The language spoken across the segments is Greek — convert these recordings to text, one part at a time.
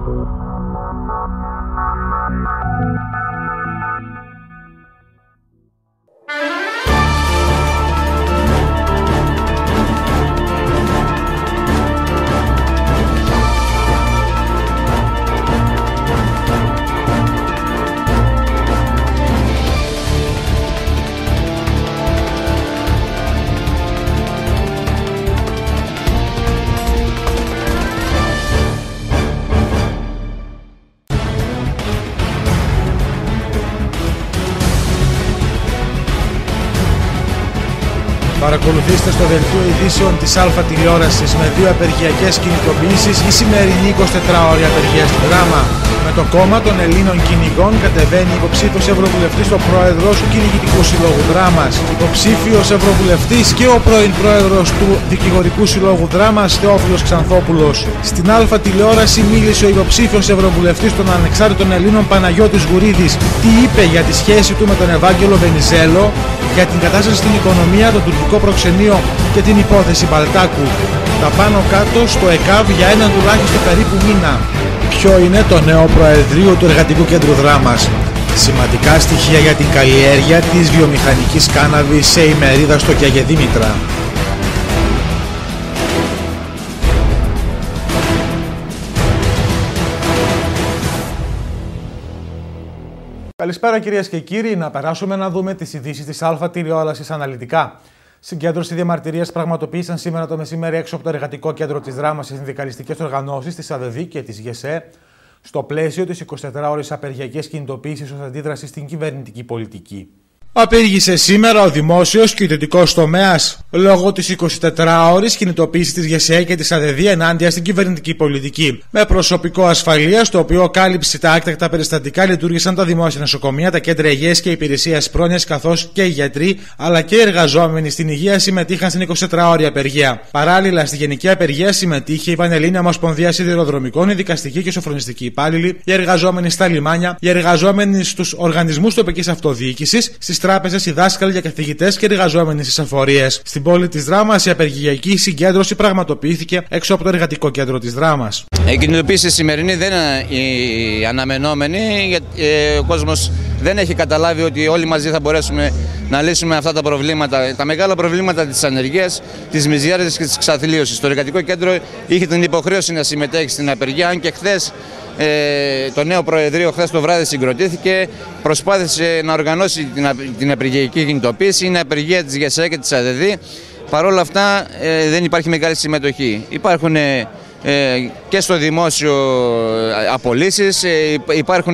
Παρακολουθήστε στο δελτίο ειδήσεων της Αλφα τηλεόρασης με 2 απεργιακές κινητοποιήσεις η σημερινή 24ωρη απεργία στην Δράμα. Με το κόμμα των Ελλήνων Κυνηγών κατεβαίνει υποψήφιος ευρωβουλευτής στο πρόεδρος του Κυνηγητικού Συλλόγου Δράμας. Υποψήφιος ευρωβουλευτής και ο πρώην πρόεδρος του Δικηγορικού Συλλόγου Δράμας, Θεόφιλος Ξανθόπουλος. Στην Αλφα τηλεόραση μίλησε ο υποψήφιος ευρωβουλευτής των Ανεξάρτητων Ελλήνων Παναγιώτης Γουρίδης. Τι είπε για τη σχέση του με τον Ευάγγελο Βενιζέλο, για την κατάσταση στην οικονομία, το τουρκικό προξενείο και την υπόθεση Μπαλτάκου. Τα πάνω κάτω στο ΕΚΑΒ για έναν τουλάχιστον περίπου μήνα. Ποιο είναι το νέο Προεδρείο του Εργατικού Κέντρου Δράμας? Σημαντικά στοιχεία για την καλλιέργεια της βιομηχανικής κάναβης σε ημερίδα στο Κιαγεδήμητρα. Καλησπέρα κυρίες και κύριοι, να περάσουμε να δούμε τις ειδήσεις της Αλφα τηλεόρασης αναλυτικά. Συγκέντρωση διαμαρτυρίας πραγματοποίησαν σήμερα το μεσημέρι έξω από το Εργατικό Κέντρο της Δράμας οι συνδικαλιστικές οργανώσεις της ΑΔΔ και της ΓΕΣΕ, στο πλαίσιο της 24ωρης απεργιακής κινητοποίησης ως αντίδραση στην κυβερνητική πολιτική. Απήργησε σήμερα ο δημόσιος και ιδιωτικός τομέας λόγω της 24ωρης κινητοποίησης της ΓΕΣΕ και της ΑΔΔ ενάντια στην κυβερνητική πολιτική. Με προσωπικό ασφαλείας, το οποίο κάλυψε τα έκτακτα περιστατικά, λειτουργήσαν τα δημόσια νοσοκομεία, τα κέντρα υγείας και υπηρεσίας πρόνοιας, καθώς και οι γιατροί αλλά και οι εργαζόμενοι στην υγεία συμμετείχαν στην 24ωρη απεργία. Παράλληλα, στη γενική απεργία συμμετείχε η Πανελλήνια Ομοσπονδία Σιδηροδρομικών, οι δικαστικοί και σοφρονιστικοί υπάλληλοι, οι εργαζόμενοι στα λιμάνια, οι εργαζόμενοι στους οργανισμούς τοπικής αυτοδιοίκησης, στις τράπεζες, οι δάσκαλοι και καθηγητές και εργαζόμενοι στις εφορίες. Στην πόλη της Δράμας η απεργιακή συγκέντρωση πραγματοποιήθηκε έξω από το Εργατικό Κέντρο της Δράμας. Η κινητοποίηση σημερινή δεν είναι η αναμενόμενη, γιατί ο κόσμος δεν έχει καταλάβει ότι όλοι μαζί θα μπορέσουμε να λύσουμε αυτά τα προβλήματα. Τα μεγάλα προβλήματα της ανεργίας, της μιζέριας και της εξαθλίωσης. Το Εργατικό Κέντρο είχε την υποχρέωση να συμμετέχει στην απεργία, αν και χθες το νέο Προεδρείο χθες το βράδυ συγκροτήθηκε, προσπάθησε να οργανώσει την απεργιακή κινητοποίηση. Είναι απεργία της ΓΕΣΕ και της ΑΔΔ. Παρ' όλα αυτά δεν υπάρχει μεγάλη συμμετοχή. Υπάρχουν και στο δημόσιο απολύσεις, υπάρχουν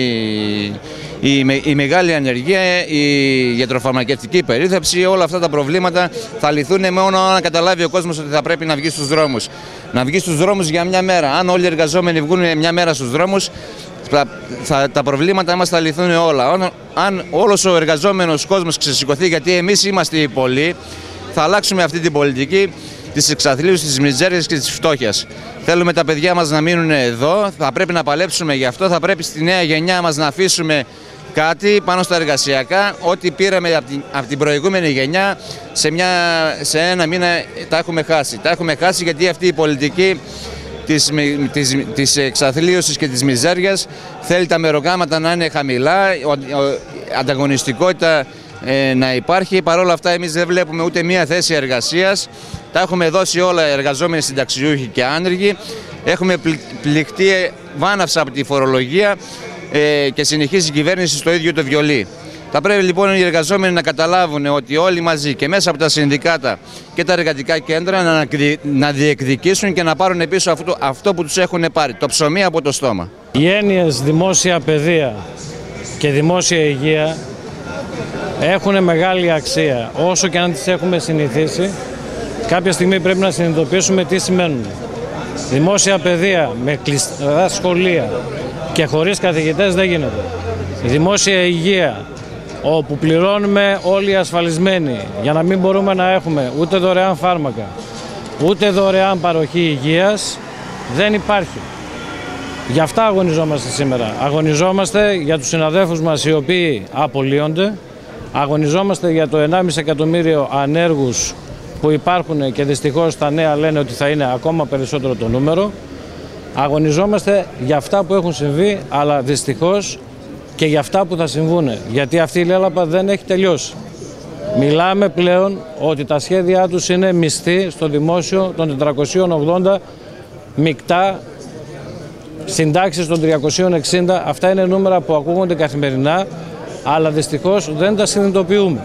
η μεγάλη ανεργία, η γιατροφαρμακευτική περίθαλψη. Όλα αυτά τα προβλήματα θα λυθούν μόνο αν καταλάβει ο κόσμος ότι θα πρέπει να βγει στους δρόμους. Να βγει στους δρόμους για μια μέρα. Αν όλοι οι εργαζόμενοι βγουν μια μέρα στους δρόμους, τα προβλήματα μας θα λυθούν όλα. Αν όλος ο εργαζόμενος κόσμος ξεσηκωθεί, γιατί εμείς είμαστε οι πολλοί, θα αλλάξουμε αυτή την πολιτική της εξαθλίωσης, της μιζέριας και της φτώχειας. Θέλουμε τα παιδιά μας να μείνουν εδώ, θα πρέπει να παλέψουμε γι' αυτό, θα πρέπει στη νέα γενιά μας να αφήσουμε κάτι πάνω στα εργασιακά. Ό,τι πήραμε από την προηγούμενη γενιά, σε ένα μήνα τα έχουμε χάσει. Τα έχουμε χάσει γιατί αυτή η πολιτική της εξαθλίωσης και της μιζέριας θέλει τα μεροκάματα να είναι χαμηλά, ανταγωνιστικότητα να υπάρχει. Παρ' όλα αυτά εμείς δεν βλέπουμε ούτε μία θέση εργασίας. Τα έχουμε δώσει όλα εργαζόμενοι, συνταξιούχοι και άνεργοι. Έχουμε πληχτεί βάναυσα από τη φορολογία και συνεχίζει η κυβέρνηση στο ίδιο το βιολί. Θα πρέπει λοιπόν οι εργαζόμενοι να καταλάβουν ότι όλοι μαζί και μέσα από τα συνδικάτα και τα εργατικά κέντρα να διεκδικήσουν και να πάρουν πίσω αυτό που τους έχουν πάρει, το ψωμί από το στόμα. Οι έννοιες δημόσια παιδεία και δημόσια υγεία έχουν μεγάλη αξία. Όσο και αν τις έχουμε συνηθίσει, κάποια στιγμή πρέπει να συνειδητοποιήσουμε τι σημαίνουν. Δημόσια παιδεία με κλειστά σχολεία και χωρίς καθηγητές δεν γίνεται. Η δημόσια υγεία, όπου πληρώνουμε όλοι οι ασφαλισμένοι για να μην μπορούμε να έχουμε ούτε δωρεάν φάρμακα, ούτε δωρεάν παροχή υγείας, δεν υπάρχει. Γι' αυτά αγωνιζόμαστε σήμερα. Αγωνιζόμαστε για τους συναδέλφους μας οι οποίοι απολύονται, αγωνιζόμαστε για το 1,5 εκατομμύριο ανέργους που υπάρχουν και δυστυχώς τα νέα λένε ότι θα είναι ακόμα περισσότερο το νούμερο. Αγωνιζόμαστε για αυτά που έχουν συμβεί, αλλά δυστυχώς και για αυτά που θα συμβούν. Γιατί αυτή η λέλαπα δεν έχει τελειώσει. Μιλάμε πλέον ότι τα σχέδιά τους είναι μισθή στο δημόσιο των 480 μεικτά, συντάξεις των 360. Αυτά είναι νούμερα που ακούγονται καθημερινά, αλλά δυστυχώς δεν τα συνειδητοποιούμε.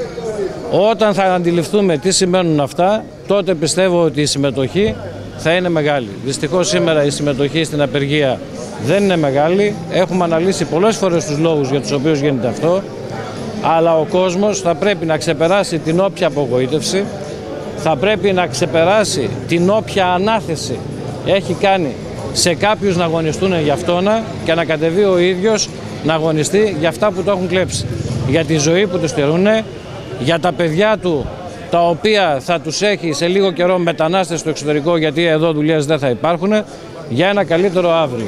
Όταν θα αντιληφθούμε τι σημαίνουν αυτά, τότε πιστεύω ότι η συμμετοχή θα είναι μεγάλη. Δυστυχώς σήμερα η συμμετοχή στην απεργία δεν είναι μεγάλη. Έχουμε αναλύσει πολλές φορές τους λόγους για τους οποίους γίνεται αυτό, αλλά ο κόσμος θα πρέπει να ξεπεράσει την όποια απογοήτευση, θα πρέπει να ξεπεράσει την όποια ανάθεση έχει κάνει σε κάποιους να αγωνιστούν για αυτόνα και να κατεβεί ο ίδιος να αγωνιστεί για αυτά που το έχουν κλέψει. Για τη ζωή που τους στερούν, για τα παιδιά του τα οποία θα τους έχει σε λίγο καιρό μετανάστες στο εξωτερικό, γιατί εδώ δουλειές δεν θα υπάρχουν, για ένα καλύτερο αύριο.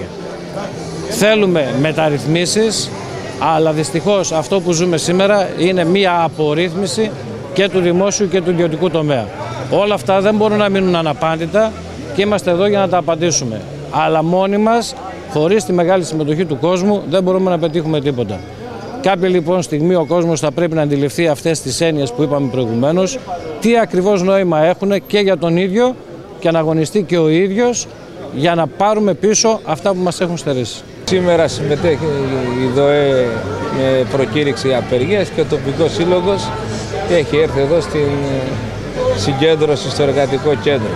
Θέλουμε μεταρρυθμίσεις, αλλά δυστυχώς αυτό που ζούμε σήμερα είναι μία απορρίθμιση και του δημόσιου και του ιδιωτικού τομέα. Όλα αυτά δεν μπορούν να μείνουν αναπάντητα και είμαστε εδώ για να τα απαντήσουμε. Αλλά μόνοι μας, χωρίς τη μεγάλη συμμετοχή του κόσμου, δεν μπορούμε να πετύχουμε τίποτα. Κάποια λοιπόν στιγμή ο κόσμος θα πρέπει να αντιληφθεί αυτές τις έννοιες που είπαμε προηγουμένως, τι ακριβώς νόημα έχουν και για τον ίδιο και να αγωνιστεί και ο ίδιος για να πάρουμε πίσω αυτά που μας έχουν στερήσει. Σήμερα συμμετέχει η ΔΟΕ με προκήρυξη απεργίας και ο τοπικός σύλλογος έχει έρθει εδώ στην συγκέντρωση στο εργατικό κέντρο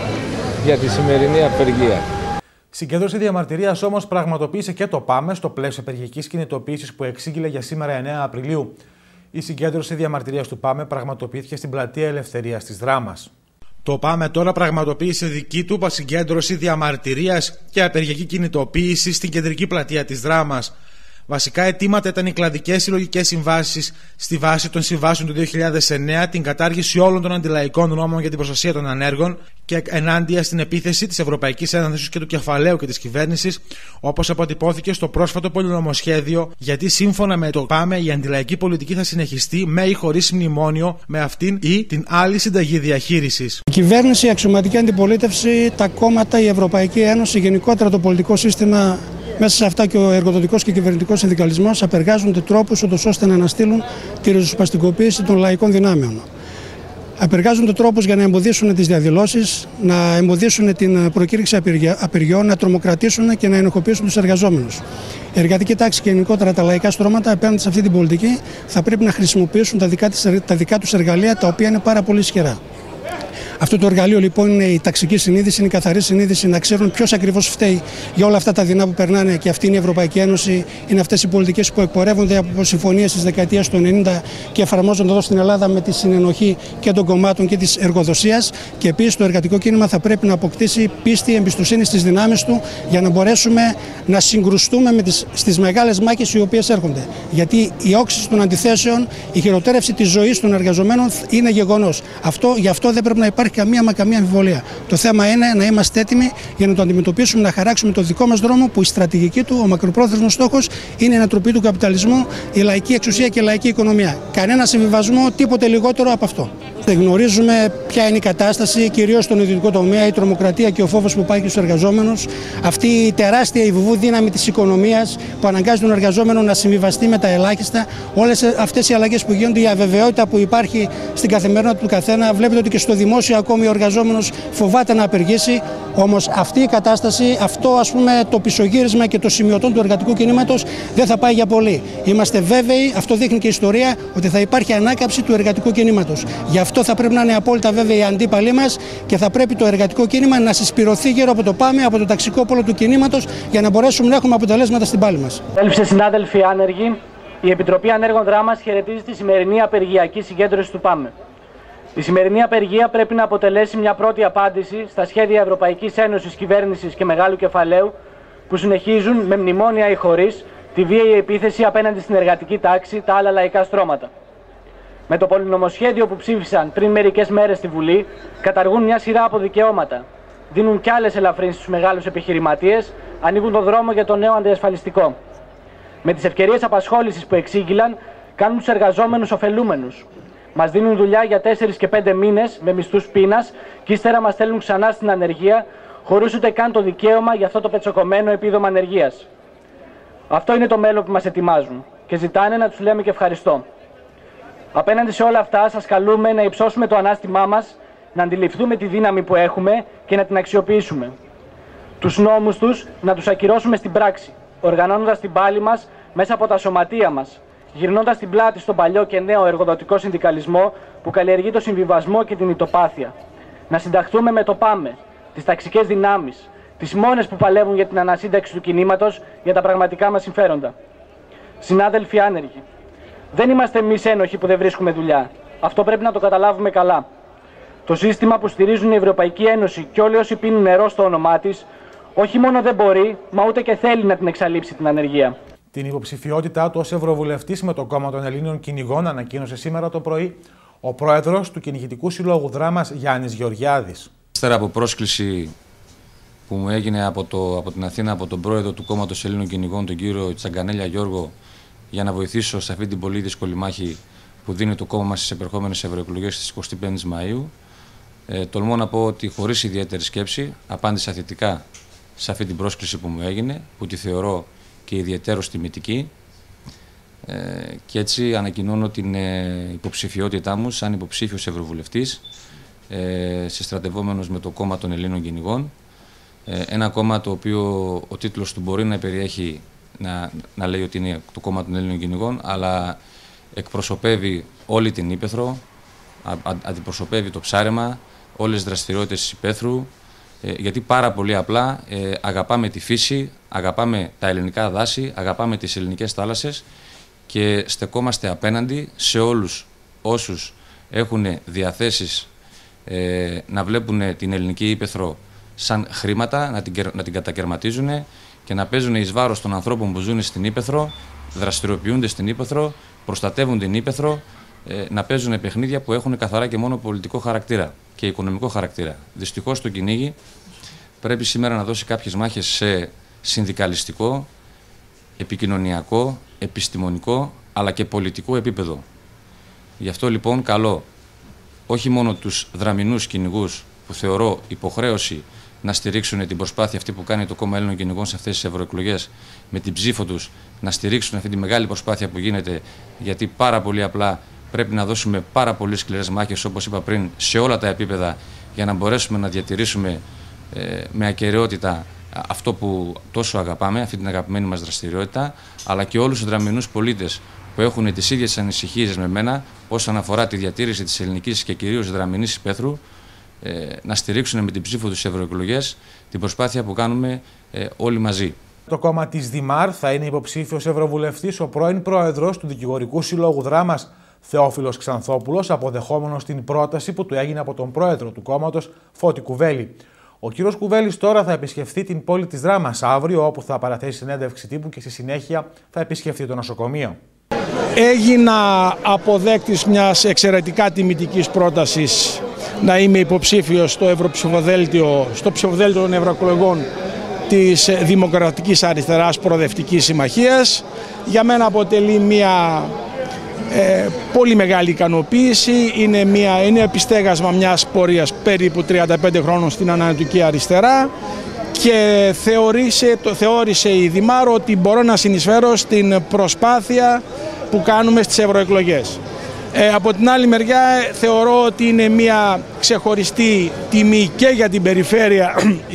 για τη σημερινή απεργία. Συγκέντρωση διαμαρτυρίας όμως πραγματοποίησε και το ΠΑΜΕ στο πλαίσιο απεργιακής κινητοποίησης που εξήγηλε για σήμερα 9 Απριλίου. Η συγκέντρωση διαμαρτυρίας του ΠΑΜΕ πραγματοποιήθηκε στην Πλατεία Ελευθερίας της Δράμας. Το ΠΑΜΕ τώρα πραγματοποίησε δική του συγκέντρωση διαμαρτυρίας και απεργιακή κινητοποίηση στην κεντρική πλατεία της Δράμας. Βασικά αιτήματα ήταν οι κλαδικές συλλογικές συμβάσεις στη βάση των συμβάσεων του 2009, την κατάργηση όλων των αντιλαϊκών νόμων για την προστασία των ανέργων και ενάντια στην επίθεση της Ευρωπαϊκής Ένωσης και του κεφαλαίου και της κυβέρνησης, όπως αποτυπώθηκε στο πρόσφατο πολυνομοσχέδιο, γιατί σύμφωνα με το ΠΑΜΕ η αντιλαϊκή πολιτική θα συνεχιστεί με ή χωρίς μνημόνιο με αυτήν ή την άλλη συνταγή διαχείρισης. Η κυβέρνηση, η αξιωματική αντιπολίτευση, τα κόμματα, η Ευρωπαϊκή Ένωση, γενικότερα το πολιτικό σύστημα. Μέσα σε αυτά και ο εργοδοτικός και κυβερνητικός συνδικαλισμός απεργάζονται τρόπους ώστε να αναστείλουν τη ριζοσπαστικοποίηση των λαϊκών δυνάμεων. Απεργάζονται τρόπους για να εμποδίσουν τις διαδηλώσεις, να εμποδίσουν την προκήρυξη απεργιών, να τρομοκρατήσουν και να ενοχοποιήσουν τους εργαζόμενους. Η εργατική τάξη και γενικότερα τα λαϊκά στρώματα απέναντι σε αυτή την πολιτική θα πρέπει να χρησιμοποιήσουν τα δικά τους εργαλεία, τα οποία είναι πάρα πολύ ισχυρά. Αυτό το εργαλείο λοιπόν είναι η ταξική συνείδηση, είναι η καθαρή συνείδηση, να ξέρουν ποιος ακριβώς φταίει για όλα αυτά τα δεινά που περνάνε, και αυτή είναι η Ευρωπαϊκή Ένωση, είναι αυτές οι πολιτικές που εκπορεύονται από συμφωνίες της δεκαετίας του 90 και εφαρμόζονται εδώ στην Ελλάδα με τη συνενοχή και των κομμάτων και της εργοδοσίας. Και επίσης το εργατικό κίνημα θα πρέπει να αποκτήσει πίστη, εμπιστοσύνη στις δυνάμεις του για να μπορέσουμε να συγκρουστούμε στις μεγάλες μάχες οι οποίες έρχονται. Γιατί η όξυση των αντιθέσεων, η χειροτέρευση της ζωής των εργαζομένων είναι γεγονός. Γι' αυτό δεν πρέπει να υπάρχει καμία αμφιβολία. Το θέμα είναι να είμαστε έτοιμοι για να το αντιμετωπίσουμε, να χαράξουμε το δικό μας δρόμο, που η στρατηγική του, ο μακροπρόθεσμος στόχος είναι η ανατροπή του καπιταλισμού, η λαϊκή εξουσία και η λαϊκή οικονομία. Κανένα συμβιβασμό, τίποτε λιγότερο από αυτό. Δεν γνωρίζουμε ποια είναι η κατάσταση, κυρίως στον ιδιωτικό τομέα, η τρομοκρατία και ο φόβος που υπάρχει στους εργαζόμενους, αυτή η τεράστια υβού δύναμη της οικονομίας που αναγκάζει τον εργαζόμενο να συμβιβαστεί με τα ελάχιστα. Όλες αυτές οι αλλαγές που γίνονται, η αβεβαιότητα που υπάρχει στην καθημερινότητα του καθένα. Βλέπετε ότι και στο δημόσιο ακόμη ο εργαζόμενος φοβάται να απεργήσει. Όμως αυτή η κατάσταση, αυτό ας πούμε το πισωγύρισμα και το σημειωτών του εργατικού κινήματος δεν θα πάει για πολύ. Είμαστε βέβαιοι, αυτό δείχνει και η ιστορία, ότι θα υπάρχει ανάκαμψη του εργατικού κινήματος. Γι' αυτό θα πρέπει να είναι απόλυτα βέβαιοι οι αντίπαλοι μας και θα πρέπει το εργατικό κίνημα να συσπηρωθεί γύρω από το ΠΑΜΕ, από το ταξικό πόλο του κινήματος, για να μπορέσουμε να έχουμε αποτελέσματα στην πάλη μας. Έλειψε συνάδελφοι άνεργοι, η Επιτροπή Ανέργων Δράμας χαιρετίζει τη σημερινή απεργιακή συγκέντρωση του ΠΑΜΕ. Η σημερινή απεργία πρέπει να αποτελέσει μια πρώτη απάντηση στα σχέδια Ευρωπαϊκής Ένωσης, κυβέρνησης και μεγάλου κεφαλαίου που συνεχίζουν με μνημόνια ή χωρίς τη βίαιη επίθεση απέναντι στην εργατική τάξη, τα άλλα λαϊκά στρώματα. Με το πολυνομοσχέδιο που ψήφισαν πριν μερικές μέρες στη Βουλή, καταργούν μια σειρά από δικαιώματα, δίνουν κι άλλες ελαφρύνσεις στους μεγάλους επιχειρηματίες, ανοίγουν τον δρόμο για το νέο αντιασφαλιστικό. Με τις ευκαιρίες απασχόλησης που εξήγηλαν, κάνουν τους εργαζόμενους ωφελούμενους. Μας δίνουν δουλειά για 4 και 5 μήνες με μισθούς πείνας και ύστερα μας στέλνουν ξανά στην ανεργία, χωρίς ούτε καν το δικαίωμα για αυτό το πετσοκομμένο επίδομα ανεργίας. Αυτό είναι το μέλλον που μας ετοιμάζουν και ζητάνε να τους λέμε και ευχαριστώ. Απέναντι σε όλα αυτά, σας καλούμε να υψώσουμε το ανάστημά μας, να αντιληφθούμε τη δύναμη που έχουμε και να την αξιοποιήσουμε. Τους νόμους τους να τους ακυρώσουμε στην πράξη, οργανώνοντας την πάλη μας μέσα από τα σωματεία μας, γυρνώντας την πλάτη στον παλιό και νέο εργοδοτικό συνδικαλισμό που καλλιεργεί το συμβιβασμό και την ητοπάθεια. Να συνταχθούμε με το ΠΑΜΕ, τις ταξικές δυνάμεις, τις μόνες που παλεύουν για την ανασύνταξη του κινήματος για τα πραγματικά μας συμφέροντα. Συνάδελφοι άνεργοι, δεν είμαστε εμείς ένοχοι που δεν βρίσκουμε δουλειά. Αυτό πρέπει να το καταλάβουμε καλά. Το σύστημα που στηρίζουν η Ευρωπαϊκή Ένωση και όλοι όσοι πίνουν νερό στο όνομά της, όχι μόνο δεν μπορεί, μα ούτε και θέλει να την εξαλείψει την ανεργία. Την υποψηφιότητά του ως Ευρωβουλευτής με το Κόμμα των Ελλήνων Κυνηγών ανακοίνωσε σήμερα το πρωί ο πρόεδρος του Κυνηγητικού Συλλόγου Δράμας Γιάννης Γεωργιάδης. Ύστερα από πρόσκληση που μου έγινε από την Αθήνα από τον πρόεδρο του Κόμματος Ελλήνων Κυνηγών, τον κύριο Τσαγκανέλια Γιώργο, για να βοηθήσω σε αυτή την πολύ δύσκολη μάχη που δίνει το κόμμα μας στις επερχόμενες ευρωεκλογές στις 25 Μαΐου, τολμώ να πω ότι χωρίς ιδιαίτερη σκέψη απάντησα θετικά σε αυτή την πρόσκληση που μου έγινε, που τη θεωρώ και ιδιαιτέρως τιμητική, και έτσι ανακοινώνω την υποψηφιότητά μου σαν υποψήφιος ευρωβουλευτής, συστρατευόμενος με το Κόμμα των Ελλήνων Κυνηγών, ένα κόμμα το οποίο ο τίτλος του μπορεί να περιέχει να λέει ότι είναι το Κόμμα των Ελλήνων Κυνηγών, αλλά εκπροσωπεύει όλη την Ύπαιθρο, αντιπροσωπεύει το ψάρεμα, όλες τις δραστηριότητες της Υπαίθρου, γιατί πάρα πολύ απλά αγαπάμε τη φύση, αγαπάμε τα ελληνικά δάση, αγαπάμε τις ελληνικές θάλασσες και στεκόμαστε απέναντι σε όλους όσους έχουν διαθέσεις να βλέπουν την ελληνική Ύπαιθρο σαν χρήματα, να την κατακαιρματίζουν και να παίζουν εις βάρος των ανθρώπων που ζουν στην Ύπαιθρο, δραστηριοποιούνται στην Ύπαιθρο, προστατεύουν την Ύπαιθρο, να παίζουν παιχνίδια που έχουν καθαρά και μόνο πολιτικό χαρακτήρα και οικονομικό χαρακτήρα. Δυστυχώς το κυνήγι πρέπει σήμερα να δώσει κάποιες μάχες σε συνδικαλιστικό, επικοινωνιακό, επιστημονικό αλλά και πολιτικό επίπεδο. Γι' αυτό λοιπόν καλώ όχι μόνο τους δραμηνούς κυνηγούς που θεωρώ υποχρέωση να στηρίξουν την προσπάθεια αυτή που κάνει το Κόμμα Ελλήνων Κυνηγών σε αυτές τις ευρωεκλογές, με την ψήφο τους να στηρίξουν αυτή τη μεγάλη προσπάθεια που γίνεται, γιατί πάρα πολύ απλά πρέπει να δώσουμε πάρα πολύ σκληρές μάχες, όπως είπα πριν, σε όλα τα επίπεδα για να μπορέσουμε να διατηρήσουμε με ακεραιότητα αυτό που τόσο αγαπάμε, αυτή την αγαπημένη μας δραστηριότητα, αλλά και όλους τους δραμηνούς πολίτες που έχουν τις ίδιες ανησυχίες με μένα όσον αφορά τη διατήρηση της ελληνικής και κυρίως δραμηνής υπαίθρου, να στηρίξουν με την ψήφο τους ευρωεκλογές την προσπάθεια που κάνουμε όλοι μαζί. Το κόμμα της Δημάρ θα είναι υποψήφιος ευρωβουλευτής ο πρώην πρόεδρος του Δικηγορικού Συλλόγου Δράμας, Θεόφιλος Ξανθόπουλος, αποδεχόμενος την πρόταση που του έγινε από τον πρόεδρο του κόμματος, Φώτη Κουβέλη. Ο κύριος Κουβέλης τώρα θα επισκεφθεί την πόλη της Δράμας αύριο, όπου θα παραθέσει συνέντευξη τύπου και στη συνέχεια θα επισκεφθεί το νοσοκομείο. Έγινα αποδέκτης μιας εξαιρετικά τιμητικής πρότασης να είμαι υποψήφιος στο ψηφοδέλτιο των ευρωεκλογών της Δημοκρατικής Αριστεράς Προοδευτικής Συμμαχίας. Για μένα αποτελεί μια πολύ μεγάλη ικανοποίηση. Είναι επιστέγασμα μιας πορείας περίπου 35 χρόνων στην Ανατολική Αριστερά και θεώρησε η Δημάρ ότι μπορώ να συνεισφέρω στην προσπάθεια που κάνουμε στις ευρωεκλογές. Από την άλλη μεριά θεωρώ ότι είναι μια ξεχωριστή τιμή και για την περιφέρεια,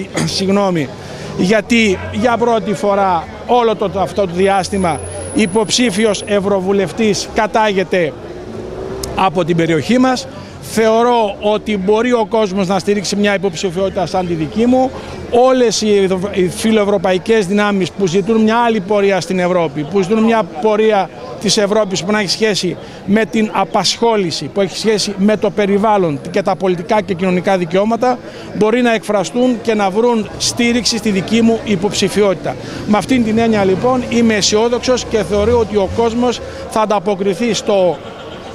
γιατί για πρώτη φορά όλο αυτό το διάστημα υποψήφιος ευρωβουλευτής κατάγεται από την περιοχή μας. Θεωρώ ότι μπορεί ο κόσμος να στηρίξει μια υποψηφιότητα σαν τη δική μου. Όλες οι φιλοευρωπαϊκές δυνάμεις που ζητούν μια άλλη πορεία στην Ευρώπη, που ζητούν μια πορεία της Ευρώπης που να έχει σχέση με την απασχόληση, που έχει σχέση με το περιβάλλον και τα πολιτικά και κοινωνικά δικαιώματα, μπορεί να εκφραστούν και να βρουν στήριξη στη δική μου υποψηφιότητα. Με αυτήν την έννοια λοιπόν είμαι αισιόδοξος και θεωρώ ότι ο κόσμος θα ανταποκριθεί στο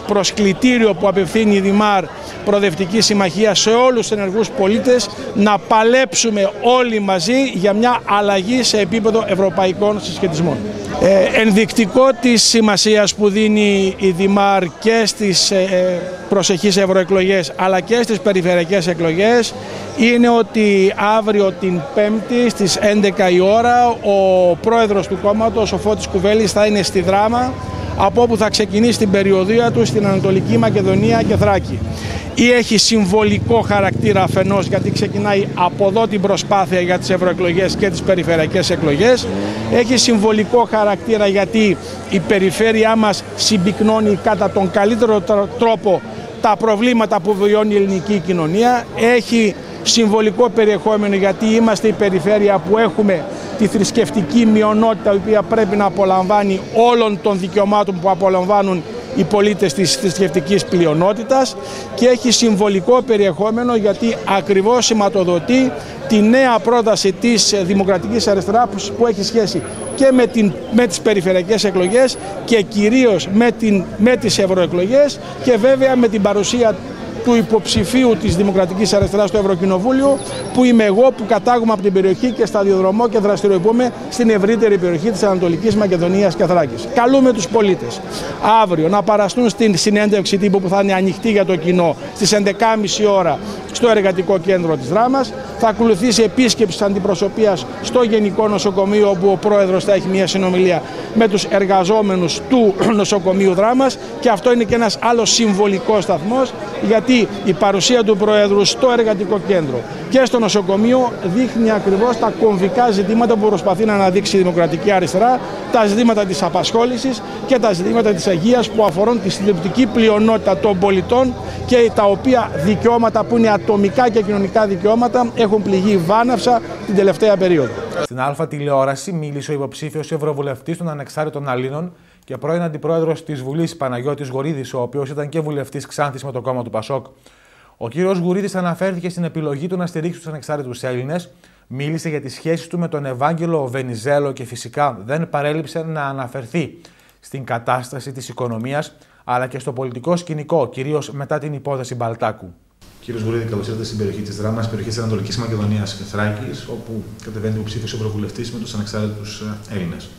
προσκλητήριο που απευθύνει η Δημάρ Προοδευτική Συμμαχία σε όλους τους ενεργούς πολίτες να παλέψουμε όλοι μαζί για μια αλλαγή σε επίπεδο ευρωπαϊκών συσχετισμών. Ενδεικτικό της σημασίας που δίνει η Δημάρ και στις προσεχείς ευρωεκλογές αλλά και στις περιφερειακές εκλογές είναι ότι αύριο την Πέμπτη στις 11 η ώρα ο πρόεδρος του κόμματος, ο Φώτης Κουβέλης, θα είναι στη Δράμα, από όπου θα ξεκινήσει την περιοδεία του στην Ανατολική Μακεδονία και Θράκη. Ή έχει συμβολικό χαρακτήρα αφενός γιατί ξεκινάει από εδώ την προσπάθεια για τις ευρωεκλογές και τις περιφερειακές εκλογές. Έχει συμβολικό χαρακτήρα γιατί η περιφέρειά μας συμπυκνώνει κατά τον καλύτερο τρόπο τα προβλήματα που βιώνει η ελληνική κοινωνία. Έχει συμβολικό περιεχόμενο γιατί είμαστε η περιφέρεια που έχουμε τη θρησκευτική μειονότητα η οποία πρέπει να απολαμβάνει όλων των δικαιωμάτων που απολαμβάνουν οι πολίτες της θρησκευτικής πλειονότητας, και έχει συμβολικό περιεχόμενο γιατί ακριβώς σηματοδοτεί τη νέα πρόταση της Δημοκρατικής Αριστεράς που έχει σχέση και με τις περιφερειακές εκλογές και κυρίως με τις ευρωεκλογές, και βέβαια με την παρουσία του υποψηφίου της Δημοκρατικής Αριστεράς στο Ευρωκοινοβούλιο, που είμαι εγώ, που κατάγομαι από την περιοχή και σταδιοδρομώ και δραστηριοποιούμε στην ευρύτερη περιοχή της Ανατολικής Μακεδονίας και Θράκης. Καλούμε τους πολίτες αύριο να παραστούν στην συνέντευξη τύπου που θα είναι ανοιχτή για το κοινό στις 11.30 ώρα στο Εργατικό Κέντρο της Δράμας. Θα ακολουθήσει επίσκεψη της αντιπροσωπείας στο Γενικό Νοσοκομείο, όπου ο πρόεδρος θα έχει μια συνομιλία με τους εργαζόμενους του νοσοκομείου Δράμας, και αυτό είναι και ένας άλλος συμβολικός σταθμός, γιατί η παρουσία του Προέδρου στο Εργατικό Κέντρο και στο νοσοκομείο δείχνει ακριβώς τα κομβικά ζητήματα που προσπαθεί να αναδείξει η Δημοκρατική Αριστερά, τα ζητήματα της απασχόλησης και τα ζητήματα της υγείας που αφορούν τη συντριπτική πλειονότητα των πολιτών και τα οποία δικαιώματα που είναι ατομικά και κοινωνικά δικαιώματα έχουν πληγεί βάναυσα την τελευταία περίοδο. Στην Α τηλεόραση μίλησε ο υποψήφιος ευρωβουλευτής των Ανεξάρτητων Ελλήνων και πρώην αντιπρόεδρος της Βουλής Παναγιώτης Γορίδης, ο οποίος ήταν και βουλευτής Ξάνθης με το κόμμα του Πασόκ. Ο κύριος Γουρίδης αναφέρθηκε στην επιλογή του να στηρίξει τους ανεξάρτητους Έλληνες, μίλησε για τις σχέσεις του με τον Ευάγγελο Βενιζέλο και φυσικά δεν παρέλειψε να αναφερθεί στην κατάσταση της οικονομίας αλλά και στο πολιτικό σκηνικό, κυρίως μετά την υπόθεση Μπαλτάκου. Κύριος Γουρίδη, καλώς ήρθατε στην περιοχή της Δράμας, περιοχή της Ανατολικής Μακεδονίας και Θράκης, όπου κατεβαίνει υποψήφιος ευρωβουλευτής με τους ανεξάρτητους Έλληνες.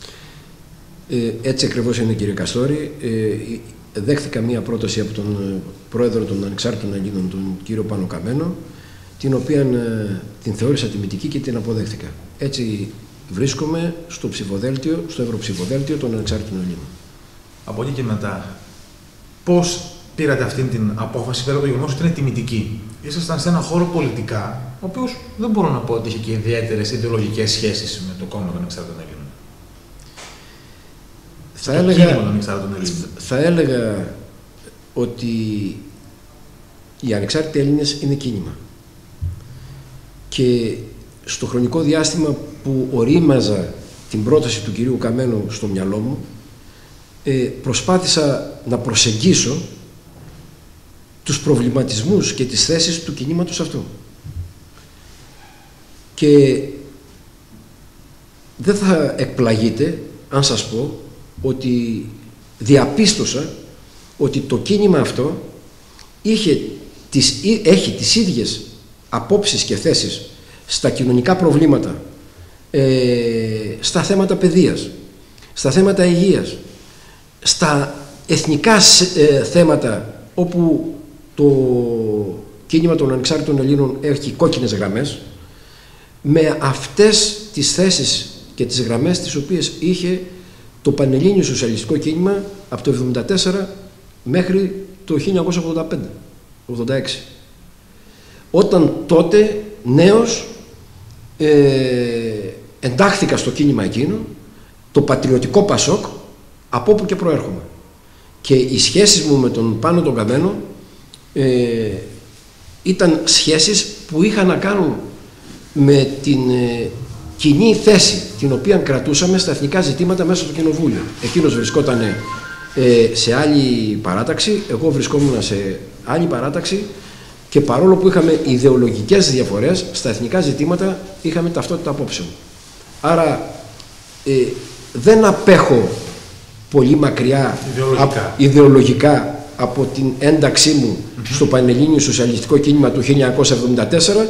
Έτσι ακριβώς είναι, κύριε Καστόρη. Δέχθηκα μία πρόταση από τον πρόεδρο των Ανεξάρτητων Ελλήνων, τον κύριο Πάνο Καμένο, την οποία την θεώρησα τιμητική και την αποδέχθηκα. Έτσι βρίσκομαι στο ψηφοδέλτιο, στο ευρωψηφοδέλτιο των Ανεξάρτητων Ελλήνων. Από εκεί και μετά, πώς πήρατε αυτή την απόφαση, πέρα από το γεγονός ότι είναι τιμητική? Ήσασταν σε ένα χώρο πολιτικά, ο οποίος δεν μπορώ να πω ότι είχε και ιδιαίτερες ιδεολογικές σχέσεις με το κόμμα των Ανεξάρτητων Ελλήνων. Θα έλεγα ότι οι ανεξάρτητοι Έλληνες είναι κίνημα. Και στο χρονικό διάστημα που ορίμαζα την πρόταση του κυρίου Καμένου στο μυαλό μου, προσπάθησα να προσεγγίσω τους προβληματισμούς και τις θέσεις του κινήματος αυτού. Και δεν θα εκπλαγείτε αν σας πω ότι διαπίστωσα ότι το κίνημα αυτό έχει τις ίδιες απόψεις και θέσεις στα κοινωνικά προβλήματα, στα θέματα παιδείας, στα θέματα υγείας, στα εθνικά θέματα όπου το κίνημα των Ανεξάρτητων Ελλήνων έχει κόκκινες γραμμές, με αυτές τις θέσεις και τις γραμμές τις οποίες είχε το Πανελλήνιο Σοσιαλιστικό Κίνημα από το 1974 μέχρι το 1985-86. Όταν τότε νέος εντάχθηκα στο κίνημα εκείνο, το πατριωτικό Πασόκ, από όπου και προέρχομαι. Και οι σχέσεις μου με τον Πάνο τον Καμένο ήταν σχέσεις που είχαν να κάνουν με την κοινή θέση την οποία κρατούσαμε στα εθνικά ζητήματα μέσα στο κοινοβούλιο. Εκείνος βρισκόταν σε άλλη παράταξη, εγώ βρισκόμουν σε άλλη παράταξη, και παρόλο που είχαμε ιδεολογικές διαφορές στα εθνικά ζητήματα είχαμε ταυτότητα απόψεων. Άρα δεν απέχω πολύ μακριά ιδεολογικά από την ένταξή μου στο Πανελλήνιο Σοσιαλιστικό Κίνημα του 1974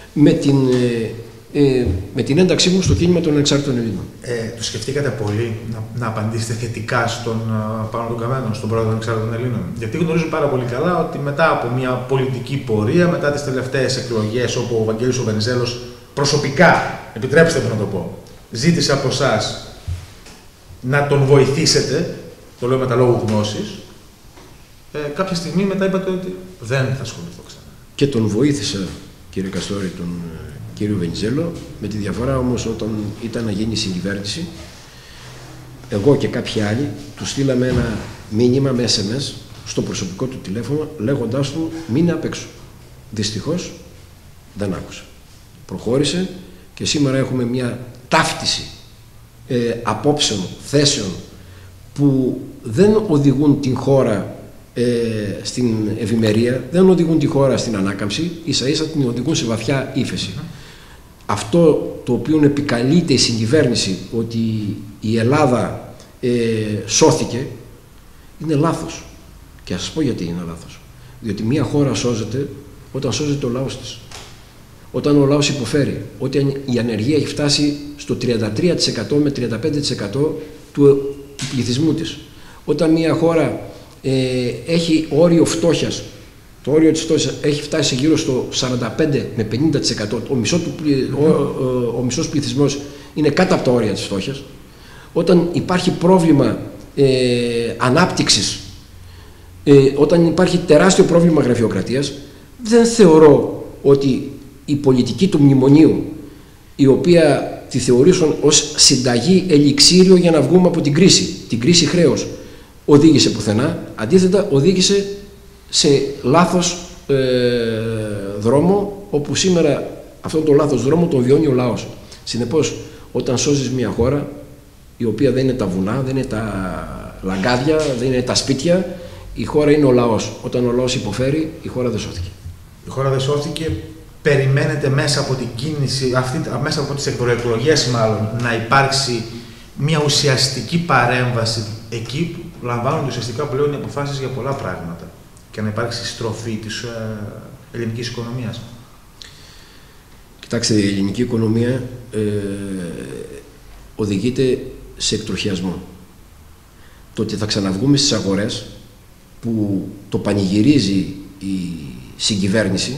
με την ένταξή μου στο κίνημα των Ανεξάρτητων Ελλήνων. Το σκεφτήκατε πολύ να απαντήσετε θετικά στον Πάνο τον Καμένο, στον πρόεδρο των Ανεξάρτητων Ελλήνων? Γιατί γνωρίζω πάρα πολύ καλά ότι μετά από μια πολιτική πορεία, μετά τις τελευταίες εκλογές, όπου ο Βαγγέλης ο Βενιζέλος προσωπικά, επιτρέψτε μου να το πω, ζήτησε από εσάς να τον βοηθήσετε, το λέω με τα λόγου γνώσης, κάποια στιγμή μετά είπατε ότι δεν θα ασχοληθώ ξανά. Και τον βοήθησα, κύριε Καστόρη, τον κύριο Βενιζέλο, με τη διαφορά όμως όταν ήταν να γίνει συγκυβέρνηση, εγώ και κάποιοι άλλοι του στείλαμε ένα μήνυμα με SMS στο προσωπικό του τηλέφωνο, λέγοντάς του μείνε απ' έξω. Δυστυχώς δεν άκουσε. Προχώρησε και σήμερα έχουμε μια ταύτιση απόψεων, θέσεων που δεν οδηγούν την χώρα στην ευημερία, δεν οδηγούν τη χώρα στην ανάκαμψη, ίσα ίσα την οδηγούν σε βαθιά ύφεση. Αυτό το οποίο επικαλείται η συγκυβέρνηση, ότι η Ελλάδα σώθηκε, είναι λάθος. Και ας σας πω γιατί είναι λάθος. Διότι μια χώρα σώζεται όταν σώζεται ο λαός της. Όταν ο λαός υποφέρει, όταν η ανεργία έχει φτάσει στο 33% με 35% του πληθυσμού της. Όταν μια χώρα έχει όριο φτώχειας, το όριο της φτώχειας έχει φτάσει γύρω στο 45 με 50%, ο μισός πληθυσμός είναι κάτω από τα όρια της φτώχειας. Όταν υπάρχει πρόβλημα ανάπτυξης, όταν υπάρχει τεράστιο πρόβλημα γραφειοκρατίας, δεν θεωρώ ότι η πολιτική του μνημονίου, η οποία τη θεωρήσαν ως συνταγή ελιξίριο για να βγούμε από την κρίση χρέους, οδήγησε πουθενά. Αντίθετα, οδήγησε σε λάθος δρόμο, όπου σήμερα αυτόν τον λάθος δρόμο τον βιώνει ο λαός. Συνεπώς, όταν σώζεις μια χώρα, η οποία δεν είναι τα βουνά, δεν είναι τα λαγκάδια, δεν είναι τα σπίτια, η χώρα είναι ο λαός. Όταν ο λαός υποφέρει, η χώρα δεν σώθηκε. Η χώρα δεν σώθηκε. Περιμένετε μέσα από την κίνηση, μέσα από τις ευρωεκλογές μάλλον, να υπάρξει μια ουσιαστική παρέμβαση εκεί που λαμβάνονται ουσιαστικά πλέον οι αποφάσεις για πολλά πράγματα και να υπάρξει στροφή της ελληνικής οικονομίας? Κοιτάξτε, η ελληνική οικονομία οδηγείται σε εκτροχιασμό. Το ότι θα ξαναβγούμε στις αγορές, που το πανηγυρίζει η συγκυβέρνηση,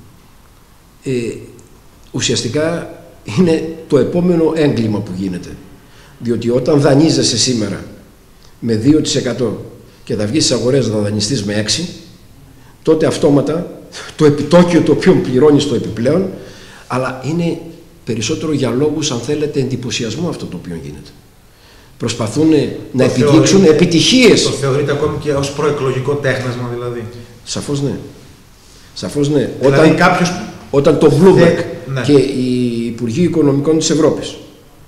ουσιαστικά είναι το επόμενο έγκλημα που γίνεται. Διότι όταν δανείζεσαι σήμερα με 2% και θα βγεις στις αγορές να δανειστείς με 6%, τότε αυτόματα το επιτόκιο το οποίο πληρώνεις το επιπλέον, αλλά είναι περισσότερο για λόγους, αν θέλετε, εντυπωσιασμού αυτό το οποίο γίνεται. Προσπαθούν να επιδείξουν επιτυχίες. Το θεωρείτε ακόμη και ως προεκλογικό τέχνασμα δηλαδή? Σαφώς ναι. Σαφώς ναι. Δηλαδή όταν το Bloomberg και οι Υπουργοί Οικονομικών της Ευρώπης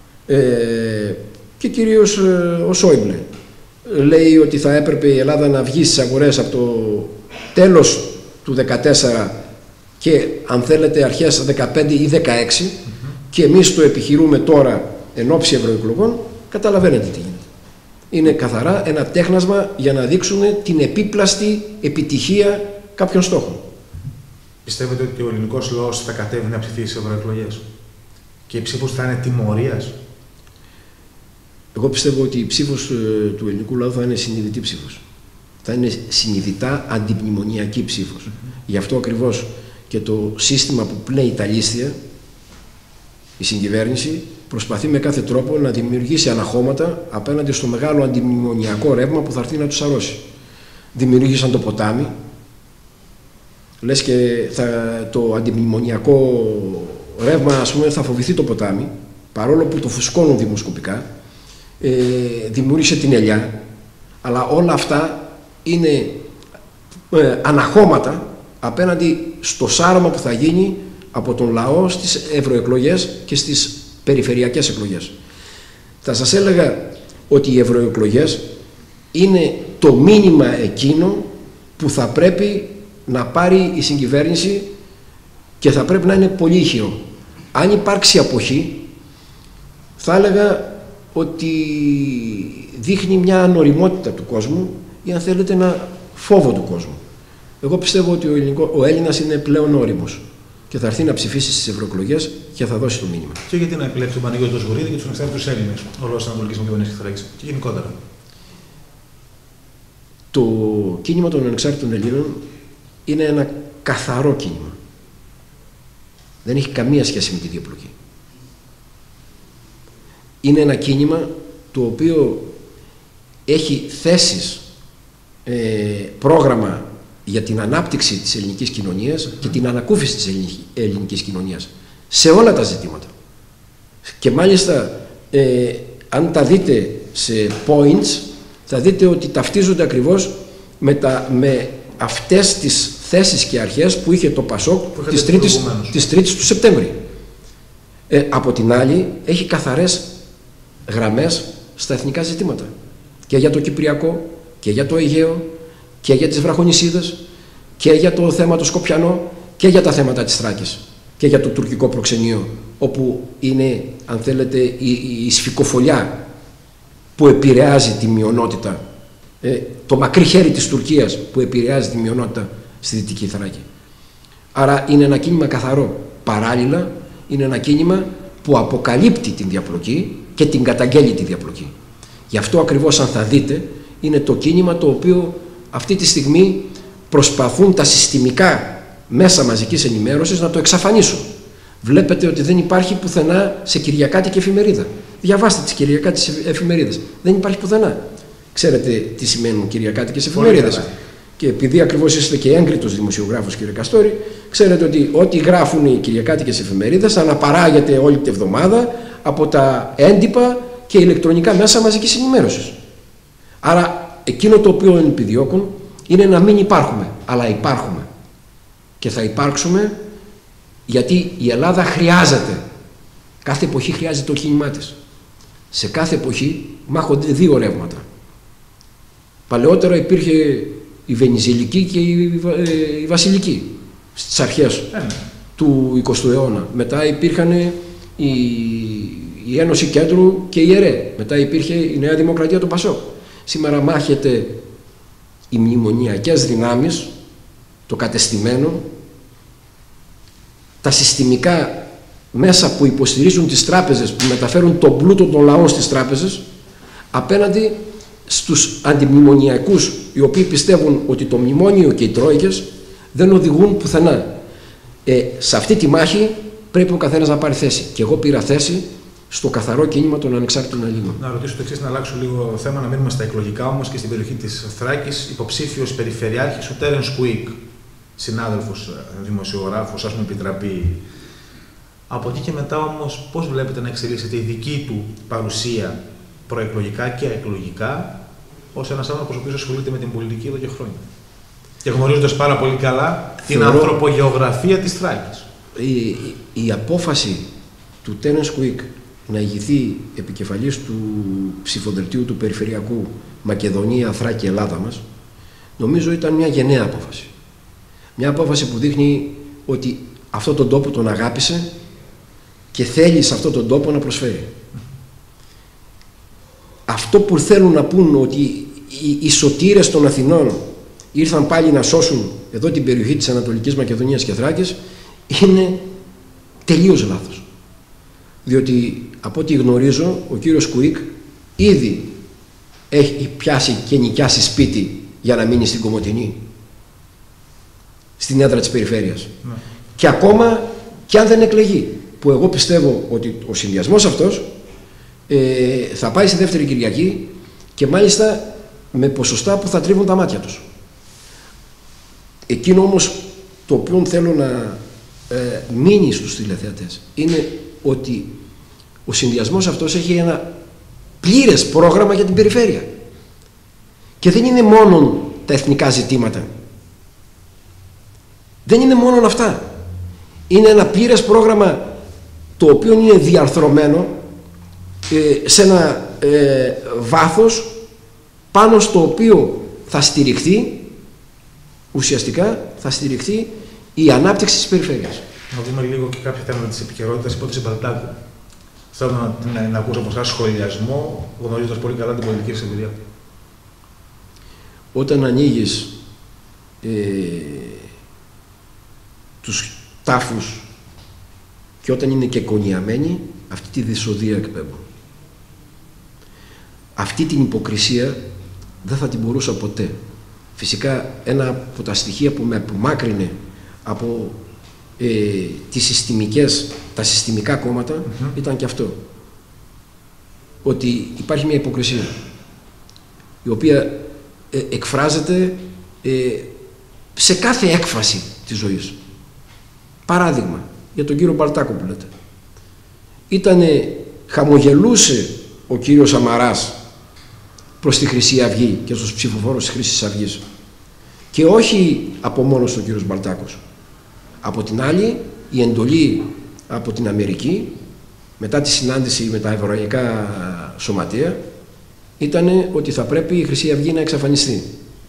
και κυρίως ο Σόιμπλε λέει ότι θα έπρεπε η Ελλάδα να βγει στις αγορές από το τέλος του 2014 και αν θέλετε αρχές 15 ή 16 και εμείς το επιχειρούμε τώρα εν ώψη ευρωεκλογών, καταλαβαίνετε τι γίνεται. Είναι καθαρά ένα τέχνασμα για να δείξουν την επίπλαστη επιτυχία κάποιων στόχων. Πιστεύετε ότι ο ελληνικός λαός θα κατέβει να ψηφίσει στις ευρωεκλογές και η ψήφος θα είναι τιμωρίας? Εγώ πιστεύω ότι η ψήφος του ελληνικού λαού θα είναι συνειδητή ψήφος. Θα είναι συνειδητά αντιμνημονιακή ψήφος. Γι' αυτό ακριβώς και το σύστημα που πλέει τα λίστια, η συγκυβέρνηση, προσπαθεί με κάθε τρόπο να δημιουργήσει αναχώματα απέναντι στο μεγάλο αντιμνημονιακό ρεύμα που θα έρθει να τους αρρώσει. Δημιουργήσαν το ποτάμι, λες και το αντιμνημονιακό ρεύμα, ας πούμε, θα φοβηθεί το ποτάμι, παρόλο που το φουσκώνουν δημοσκοπικά, δημιούργησε την ελιά, αλλά όλα αυτά είναι αναχώματα απέναντι στο σάρωμα που θα γίνει από τον λαό στις ευρωεκλογές και στις περιφερειακές εκλογές. Θα σας έλεγα ότι οι ευρωεκλογές είναι το μήνυμα εκείνο που θα πρέπει να πάρει η συγκυβέρνηση και θα πρέπει να είναι πολύ ηχηρό. Αν υπάρξει αποχή, θα έλεγα ότι δείχνει μια ανοριμότητα του κόσμου ή αν θέλετε να φόβο του κόσμου. Εγώ πιστεύω ότι ο Έλληνας είναι πλέον όριμος και θα έρθει να ψηφίσει στις ευρωεκλογές και θα δώσει το μήνυμα. Και γιατί να επιλέξει τον Παναγιώτο Σγουρίδη και τους ανεξάρτητους Έλληνες, ο λόγος της Ανατολικής Μακεδονίας και Θράκης, και γενικότερα? Το κίνημα των ανεξάρτητων Ελλήνων είναι ένα καθαρό κίνημα. Δεν έχει καμία σχέση με τη διαπλοκή. Είναι ένα κίνημα το οποίο έχει θέσεις, πρόγραμμα για την ανάπτυξη της ελληνικής κοινωνίας και την ανακούφιση της ελληνικής κοινωνίας σε όλα τα ζητήματα. Και μάλιστα αν τα δείτε σε points, θα δείτε ότι ταυτίζονται ακριβώς με αυτές τις θέσεις και αρχές που είχε το ΠΑΣΟΚ της 3ης του Σεπτέμβρη. Από την άλλη έχει καθαρές γραμμές στα εθνικά ζητήματα και για το Κυπριακό και για το Αιγαίο και για τις βραχονησίδες και για το θέμα το Σκοπιανό και για τα θέματα της Θράκης και για το τουρκικό προξενείο, όπου είναι, αν θέλετε, η σφικοφολιά που επηρεάζει τη μειονότητα, το μακρύ χέρι της Τουρκίας που επηρεάζει τη μειονότητα στη Δυτική Θράκη. Άρα είναι ένα κίνημα καθαρό. Παράλληλα είναι ένα κίνημα που αποκαλύπτει την διαπλοκή και την καταγγέλει τη διαπλοκή. Γι' αυτό ακριβώς, αν θα δείτε, είναι το κίνημα το οποίο αυτή τη στιγμή προσπαθούν τα συστημικά μέσα μαζικής ενημέρωσης να το εξαφανίσουν. Βλέπετε ότι δεν υπάρχει πουθενά σε κυριακάτικη εφημερίδα. Διαβάστε τις κυριακάτικες εφημερίδες. Δεν υπάρχει πουθενά. Ξέρετε τι σημαίνουν κυριακάτικες εφημερίδες. Και επειδή ακριβώς είστε και έγκριτος δημοσιογράφος, κύριε Καστόρη, ξέρετε ότι ό,τι γράφουν οι κυριακάτικες εφημερίδες αναπαράγεται όλη την εβδομάδα από τα έντυπα και ηλεκτρονικά μέσα μαζικής ενημέρωσης. Άρα εκείνο το οποίο επιδιώκουν είναι να μην υπάρχουμε, αλλά υπάρχουμε. Και θα υπάρξουμε γιατί η Ελλάδα χρειάζεται. Κάθε εποχή χρειάζεται το κίνημά της. Σε κάθε εποχή μάχονται δύο ρεύματα. Παλαιότερα υπήρχε η Βενιζελική και η Βασιλική στις αρχές του 20ου αιώνα. Μετά υπήρχαν η Ένωση Κέντρου και η ΕΡΕ. Μετά υπήρχε η Νέα Δημοκρατία του ΠΑΣΟΚ. Σήμερα μάχεται οι μνημονιακές δυνάμεις, το κατεστημένο, τα συστημικά μέσα που υποστηρίζουν τις τράπεζες, που μεταφέρουν τον πλούτο των λαών στις τράπεζες, απέναντι στους αντιμνημονιακούς, οι οποίοι πιστεύουν ότι το μνημόνιο και οι τρόικες δεν οδηγούν πουθενά. Σε αυτή τη μάχη πρέπει ο καθένας να πάρει θέση. Και εγώ πήρα θέση στο καθαρό κίνημα των ανεξάρτητων Ελλήνων. Να ρωτήσω το εξής, να αλλάξω λίγο θέμα, να μείνουμε στα εκλογικά όμως και στην περιοχή της Θράκης. Υποψήφιος περιφερειάρχης ο Τέρενς Κουίκ, συνάδελφος, δημοσιογράφος, ας πούμε επιτραπεί. Από εκεί και μετά όμως, πώς βλέπετε να εξελίσσεται η δική του παρουσία προεκλογικά και εκλογικά, ως ένας άνθρωπος ο οποίος ασχολείται με την πολιτική εδώ και χρόνια? Και γνωρίζοντας πάρα πολύ καλά την ανθρωπογεωγραφία της Θράκης. Η απόφαση του Τέρενς Κουίκ να ηγηθεί επικεφαλής του ψηφοδελτίου του Περιφερειακού Μακεδονία, Θράκη, Ελλάδα μας, νομίζω ήταν μια γενναία απόφαση. Μια απόφαση που δείχνει ότι αυτόν τον τόπο τον αγάπησε και θέλει σε αυτόν τον τόπο να προσφέρει. Αυτό που θέλουν να πούν, ότι οι σωτήρες των Αθηνών ήρθαν πάλι να σώσουν εδώ την περιοχή της Ανατολικής Μακεδονίας και Θράκης, είναι τελείως λάθος. Διότι από ό,τι γνωρίζω, ο κύριος Κουίκ ήδη έχει πιάσει και νοικιάσει σπίτι για να μείνει στην Κομοτηνή, στην έδρα της περιφέρειας. Ναι. Και ακόμα και αν δεν εκλεγεί, που εγώ πιστεύω ότι ο συνδυασμός αυτός θα πάει στη δεύτερη Κυριακή και μάλιστα με ποσοστά που θα τρίβουν τα μάτια τους. Εκείνο όμως το οποίο θέλω να μείνει στους τηλεθεατές είναι ότι ο συνδυασμός αυτός έχει ένα πλήρες πρόγραμμα για την περιφέρεια. Και δεν είναι μόνο τα εθνικά ζητήματα. Δεν είναι μόνο αυτά. Είναι ένα πλήρες πρόγραμμα το οποίο είναι διαρθρωμένο σε ένα βάθος πάνω στο οποίο θα στηριχθεί, ουσιαστικά θα στηριχθεί η ανάπτυξη της περιφέρειας. Να δούμε λίγο και κάποια θέματα της επικαιρότητας. Υπόθεση Μπαλτάκου. Θέλω να ακούσω από εσάς σχολιασμό, γνωρίζοντας πολύ καλά την πολιτική σας εμπειρία. Όταν ανοίγεις τους τάφους και όταν είναι και κονιαμένοι, αυτή τη δυσοδεία εκπέμπουν. Αυτή την υποκρισία δεν θα την μπορούσα ποτέ. Φυσικά ένα από τα στοιχεία που με απομάκρυνε από τα συστημικά κόμματα ήταν και αυτό. Ότι υπάρχει μια υποκρισία η οποία εκφράζεται σε κάθε έκφραση της ζωής. Παράδειγμα, για τον κύριο Μπαλτάκο που λέτε. Χαμογελούσε ο κύριος Σαμαράς προς τη Χρυσή Αυγή και στους ψηφοφόρους της Χρυσής Αυγής. Και όχι από μόνος ο κύριος Μπαλτάκος. Από την άλλη, η εντολή από την Αμερική, μετά τη συνάντηση με τα ευρωπαϊκά σωματεία, ήταν ότι θα πρέπει η Χρυσή Αυγή να εξαφανιστεί.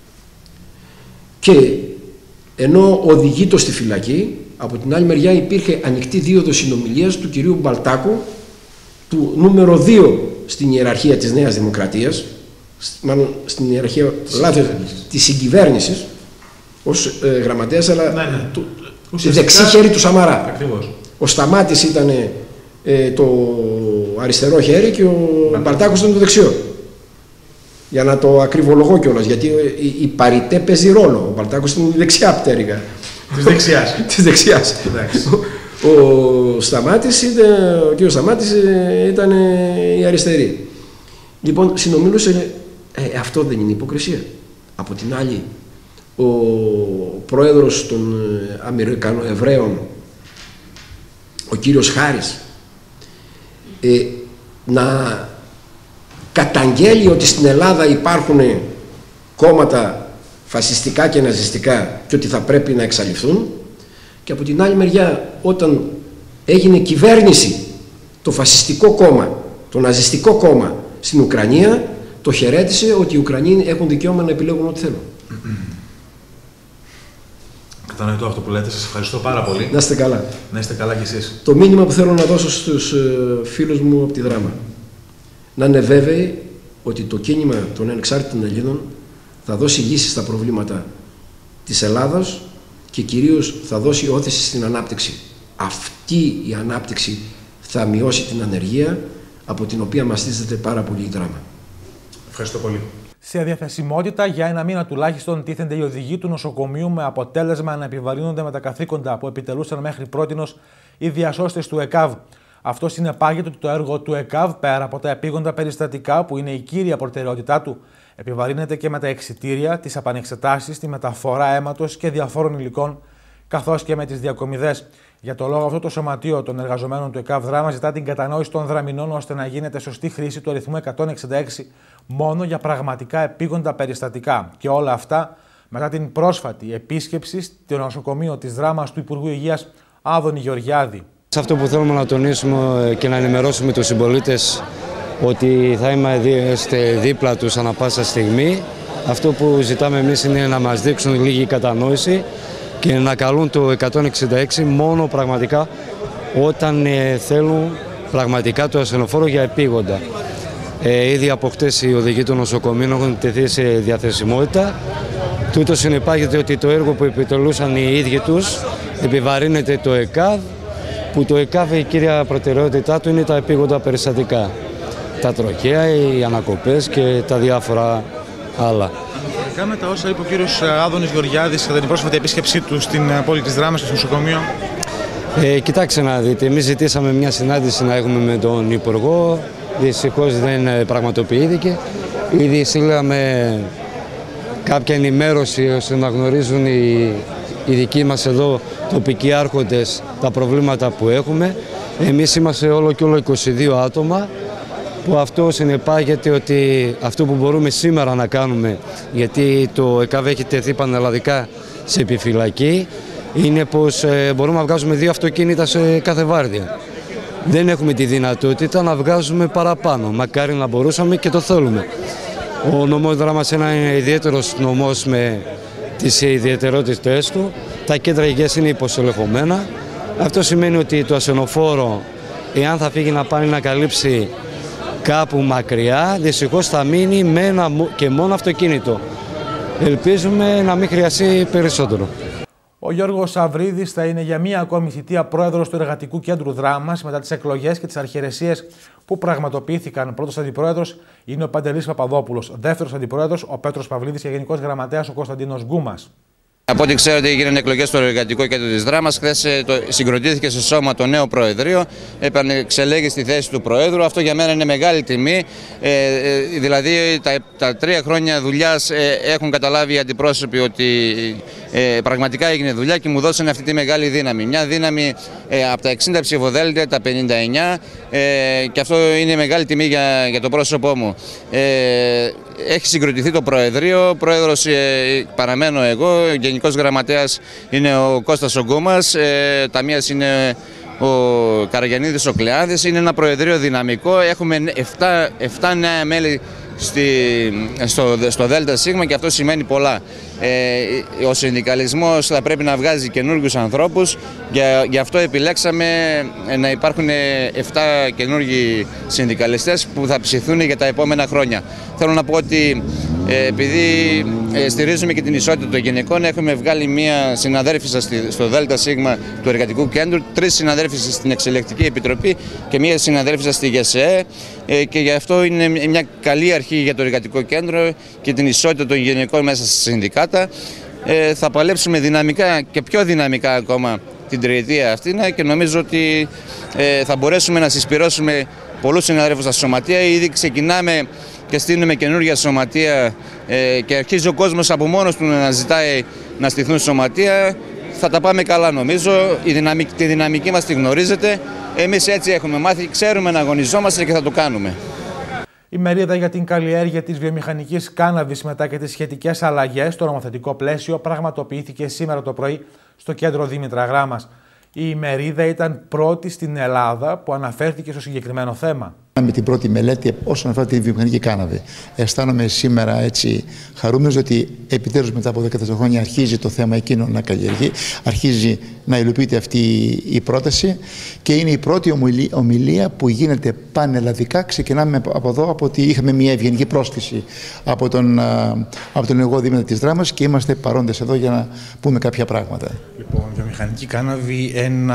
Και ενώ οδηγείτο στη φυλακή, από την άλλη μεριά υπήρχε ανοιχτή δίωδος συνομιλίας του κυρίου Μπαλτάκου, του νούμερο 2 στην ιεραρχία της Νέας Δημοκρατίας, μάλλον στην ιεραρχία της συγκυβέρνησης, ως γραμματέας, αλλά τη δεξί χέρι του Σαμαρά. Ακριβώς. Ο Σταμάτης ήταν το αριστερό χέρι και ο Μπαλτάκος ήταν το δεξιό. Για να το ακριβολογώ κιόλας, γιατί η παριτέ παίζει ρόλο. Ο Μπαλτάκος ήταν η δεξιά πτέρυγα. Της δεξιάς. Ο κύριος Σταμάτης ήταν η αριστερή. Λοιπόν, συνομιλούσε, αυτό δεν είναι υποκρισία. Από την άλλη, ο πρόεδρος των Αμερικανοεβραίων, ο κύριος Χάρης, να καταγγέλει ότι στην Ελλάδα υπάρχουν κόμματα φασιστικά και ναζιστικά και ότι θα πρέπει να εξαλειφθούν, και από την άλλη μεριά όταν έγινε κυβέρνηση το φασιστικό κόμμα, το ναζιστικό κόμμα στην Ουκρανία, το χαιρέτησε ότι οι Ουκρανοί έχουν δικαίωμα να επιλέγουν ό,τι θέλουν. Κατανοητό αυτό που λέτε. Σας ευχαριστώ πάρα πολύ. Να είστε καλά. Να είστε καλά κι εσείς. Το μήνυμα που θέλω να δώσω στους φίλους μου από τη Δράμα: να είναι βέβαιοι ότι το κίνημα των ανεξάρτητων Ελλήνων θα δώσει λύσεις στα προβλήματα της Ελλάδας και κυρίως θα δώσει όθηση στην ανάπτυξη. Αυτή η ανάπτυξη θα μειώσει την ανεργία, από την οποία μαστίζεται πάρα πολύ η Δράμα. Ευχαριστώ πολύ. Σε διαθεσιμότητα για ένα μήνα τουλάχιστον τίθενται οι οδηγοί του νοσοκομείου, με αποτέλεσμα να επιβαρύνονται με τα καθήκοντα που επιτελούσαν μέχρι πρότινος οι διασώστες του ΕΚΑΒ. Αυτό συνεπάγεται ότι το έργο του ΕΚΑΒ, πέρα από τα επίγοντα περιστατικά που είναι η κύρια προτεραιότητά του, επιβαρύνεται και με τα εξιτήρια, τις απανεξετάσεις, τη μεταφορά αίματος και διαφόρων υλικών, καθώς και με τις διακομιδές. Για το λόγο αυτό, το Σωματείο των Εργαζομένων του ΕΚΑΒ Δράμα ζητά την κατανόηση των δραμηνών ώστε να γίνεται σωστή χρήση του αριθμού 166 μόνο για πραγματικά επίγοντα περιστατικά. Και όλα αυτά μετά την πρόσφατη επίσκεψη στο νοσοκομείο της Δράμας του Υπουργού Υγείας Άδωνη Γεωργιάδη. Σε αυτό που θέλουμε να τονίσουμε και να ενημερώσουμε τους συμπολίτες ότι θα είμαστε δίπλα τους ανά πάσα στιγμή. Αυτό που ζητάμε εμείς είναι να μας δείξουν λίγη κατανόηση και να καλούν το 166 μόνο πραγματικά όταν θέλουν πραγματικά το ασθενοφόρο για επίγοντα. Ήδη από χτες οι οδηγοί των νοσοκομείων έχουν τεθεί σε διαθεσιμότητα. Τούτο συνεπάγεται ότι το έργο που επιτελούσαν οι ίδιοι τους επιβαρύνεται το ΕΚΑΒ, που το ΕΚΑΒ η κύρια προτεραιότητά του είναι τα επίγοντα περιστατικά. Τα τροχαία, οι ανακοπές και τα διάφορα άλλα. Αναφορικά με τα όσα είπε ο κύριος Άδωνης Γεωργιάδης κατά την πρόσφατη επίσκεψή του στην πόλη της Δράμας και στο νοσοκομείο. Κοιτάξτε να δείτε, εμείς ζητήσαμε μια συνάντηση να έχουμε με τον Υπουργό, δυστυχώς δεν πραγματοποιήθηκε. Ήδη στείλαμε κάποια ενημέρωση ώστε να γνωρίζουν οι δικοί μας εδώ τοπικοί άρχοντες τα προβλήματα που έχουμε. Εμείς είμαστε όλο και όλο 22 άτομα, που αυτό συνεπάγεται ότι αυτό που μπορούμε σήμερα να κάνουμε, γιατί το ΕΚΑΒ έχει τεθεί πανελλαδικά σε επιφυλακή, είναι πως μπορούμε να βγάζουμε 2 αυτοκίνητα σε κάθε βάρδια. Δεν έχουμε τη δυνατότητα να βγάζουμε παραπάνω, μακάρι να μπορούσαμε και το θέλουμε. Ο νομός Δράμας είναι ιδιαίτερος νομός με τις ιδιαιτερότητες του. Τα κέντρα υγείας είναι υποσελεχωμένα. Αυτό σημαίνει ότι το ασθενοφόρο, εάν θα φύγει να πάει να καλύψει κάπου μακριά, δυστυχώς θα μείνει με ένα και μόνο αυτοκίνητο. ελπίζουμε να μην χρειαστεί περισσότερο. Ο Γιώργος Σαβρίδης θα είναι για μία ακόμη θητεία πρόεδρος του Εργατικού Κέντρου Δράμας μετά τις εκλογές και τις αρχιερεσίες που πραγματοποιήθηκαν. Πρώτος αντιπρόεδρος είναι ο Παντελής Παπαδόπουλος. Δεύτερος αντιπρόεδρος ο Πέτρος Παυλίδης και γενικός γραμματέας ο Κωνσταντίνος Γκούμας. Από ό,τι ξέρετε, έγιναν εκλογές στο Εργατικό Κέντρο της Δράμας. Χθες συγκροτήθηκε στο σώμα το νέο Προεδρείο, επανεξελέγει στη θέση του Προέδρου. Αυτό για μένα είναι μεγάλη τιμή. Δηλαδή, τα 3 χρόνια δουλειάς έχουν καταλάβει οι αντιπρόσωποι ότι πραγματικά έγινε δουλειά και μου δώσανε αυτή τη μεγάλη δύναμη. Μια δύναμη από τα 60 ψηφοδέλτια, τα 59, και αυτό είναι μεγάλη τιμή για το πρόσωπό μου. Έχει συγκροτηθεί το Προεδρείο, πρόεδρος παραμένω εγώ, γενικός γραμματέας είναι ο Κώστας ο Γκούμας, ταμείας είναι ο Καραγιαννίδης ο Κλεάδης. Είναι ένα Προεδρείο δυναμικό, έχουμε 7 νέα μέλη στο ΔΣ και αυτό σημαίνει πολλά. Ο συνδικαλισμός θα πρέπει να βγάζει καινούργιους ανθρώπους, γι' αυτό επιλέξαμε να υπάρχουν 7 καινούργιοι συνδικαλιστές που θα ψηθούν για τα επόμενα χρόνια. Θέλω να πω ότι επειδή στηρίζουμε και την ισότητα των γυναικών, έχουμε βγάλει μία συναδέρφισσα στο ΔΣ του Εργατικού Κέντρου, 3 συναδέρφισσες στην Εξελεκτική Επιτροπή και μία συναδέρφισσα στη ΓΕΣΕ, και γι' αυτό είναι μια καλή αρχή για το Εργατικό Κέντρο και την ισότητα των γυναικών μέσα στα συνδικάτα. Θα παλέψουμε δυναμικά και πιο δυναμικά ακόμα την τριετία αυτή και νομίζω ότι θα μπορέσουμε να συσπυρώσουμε πολλούς συναδέλφους στα σωματεία. Ήδη ξεκινάμε και στείλουμε καινούργια σωματεία και αρχίζει ο κόσμος από μόνος του να ζητάει να στηθούν σωματεία. Θα τα πάμε καλά νομίζω, τη δυναμική μας τη γνωρίζετε. Εμείς έτσι έχουμε μάθει, ξέρουμε να αγωνιζόμαστε και θα το κάνουμε. Η μερίδα για την καλλιέργεια της βιομηχανικής κάναβης μετά και τις σχετικές αλλαγές στο νομοθετικό πλαίσιο πραγματοποιήθηκε σήμερα το πρωί στο κέντρο Δήμητρα Γράμμας. Η μερίδα ήταν πρώτη στην Ελλάδα που αναφέρθηκε στο συγκεκριμένο θέμα. Με την πρώτη μελέτη όσον αφορά τη βιομηχανική κάναβη. Αισθάνομαι σήμερα έτσι χαρούμενος ότι επιτέλους μετά από 14 χρόνια αρχίζει το θέμα εκείνο να καλλιεργεί, αρχίζει να υλοποιείται αυτή η πρόταση και είναι η πρώτη ομιλία που γίνεται πανελλαδικά. Ξεκινάμε από εδώ, από ότι είχαμε μια ευγενική πρόσκληση από τον εγώ Δήμαρχο της Δράμας και είμαστε παρόντες εδώ για να πούμε κάποια πράγματα. Λοιπόν, βιομηχανική κάναβη,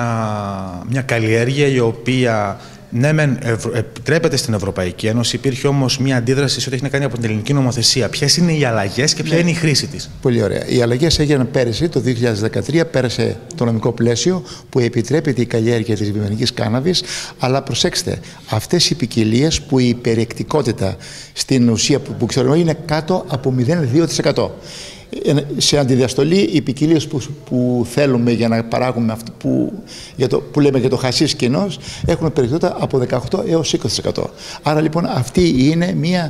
μια καλλιέργεια η οποία ναι, επιτρέπεται στην Ευρωπαϊκή Ένωση, υπήρχε όμως μια αντίδραση σε ό,τι έχει να κάνει από την ελληνική νομοθεσία. Ποιες είναι οι αλλαγές και ποια είναι η χρήση της? Πολύ ωραία. Οι αλλαγές έγιναν πέρυσι, το 2013, πέρασε το νομικό πλαίσιο που επιτρέπεται η καλλιέργεια της βιομηχανικής κάναβης, αλλά προσέξτε, αυτές οι ποικιλίες που η περιεκτικότητα στην ουσία που ξέρουμε είναι κάτω από 0,2%. Σε αντιδιαστολή, οι ποικιλίες που θέλουμε για να παράγουμε αυτό που λέμε για το χασίς κοινός έχουν περιεκτικότητα από 18 έως 20%. Άρα λοιπόν αυτή είναι μία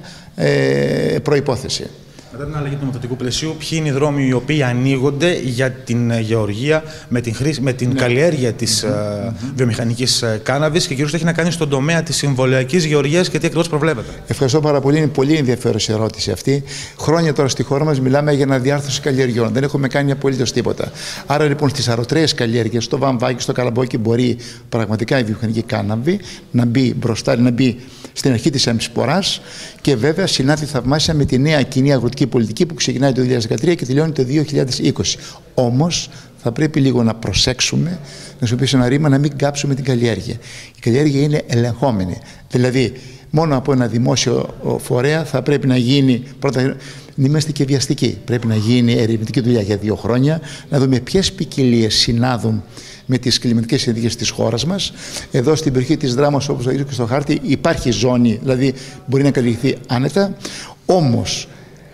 προϋπόθεση. Μετά την αλλαγή του νομοθετικού πλαισίου, ποιοι είναι οι δρόμοι οι οποίοι ανοίγονται για την γεωργία με την καλλιέργεια της βιομηχανικής κάναβης και κυρίως τι έχει να κάνει στον τομέα της συμβολιακής γεωργίας και τι ακριβώς προβλέπετε? Ευχαριστώ πάρα πολύ. Είναι πολύ ενδιαφέρουσα ερώτηση αυτή. Χρόνια τώρα στη χώρα μας μιλάμε για αναδιάρθρωση καλλιεργειών. Δεν έχουμε κάνει απολύτως τίποτα. Άρα λοιπόν στις αρωτρέες καλλιέργειες, στο βαμβάκι, στο καλαμπόκι, μπορεί πραγματικά η βιομηχανική κάναβη να μπει μπροστά, να μπει στην αρχή της αμυσποράς και βέβαια συνάδει θαυμάσια με τη νέα κοινή αγροτική πολιτική που ξεκινάει το 2013 και τελειώνει το 2020. Όμως θα πρέπει λίγο να προσέξουμε, να σου πει ένα ρήμα, να μην κάψουμε την καλλιέργεια. Η καλλιέργεια είναι ελεγχόμενη. Δηλαδή, μόνο από ένα δημόσιο φορέα θα πρέπει να γίνει, πρώτα, είμαστε και βιαστικοί. Πρέπει να γίνει ερευνητική δουλειά για 2 χρόνια, να δούμε ποιες ποικιλίες συνάδουν με τις κλιματικές συνθήκες της χώρας μας. Εδώ στην περιοχή της Δράμας, όπως το δείχνω και στο χάρτη, υπάρχει ζώνη, δηλαδή μπορεί να καλλιεργηθεί άνετα. Όμως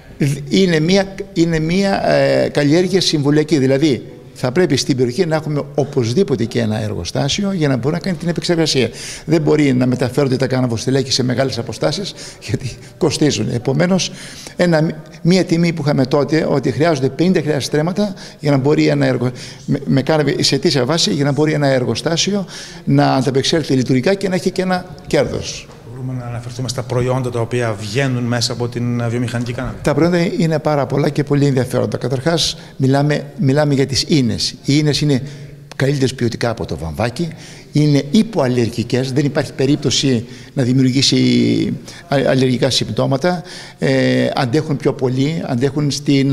είναι μια καλλιέργεια συμβολιακή, δηλαδή θα πρέπει στην περιοχή να έχουμε οπωσδήποτε και ένα εργοστάσιο για να μπορεί να κάνει την επεξεργασία. Δεν μπορεί να μεταφέρονται τα κάναβοστελέχη σε μεγάλες αποστάσεις γιατί κοστίζουν. Επομένως, μια τιμή που είχαμε τότε ότι χρειάζονται 50.000 στρέμματα για να μπορεί με κάναβη σε αιτήσια βάση για να μπορεί ένα εργοστάσιο να ανταπεξέλθει λειτουργικά και να έχει και ένα κέρδος. Μπορούμε να αναφερθούμε στα προϊόντα τα οποία βγαίνουν μέσα από την βιομηχανική κάναβη? Τα προϊόντα είναι πάρα πολλά και πολύ ενδιαφέροντα. Καταρχάς, μιλάμε για τις ίνες. Οι ίνες είναι καλύτερες ποιοτικά από το βαμβάκι. είναι υποαλλεργικές, δεν υπάρχει περίπτωση να δημιουργήσει αλλεργικά συμπτώματα, αντέχουν πιο πολύ, αντέχουν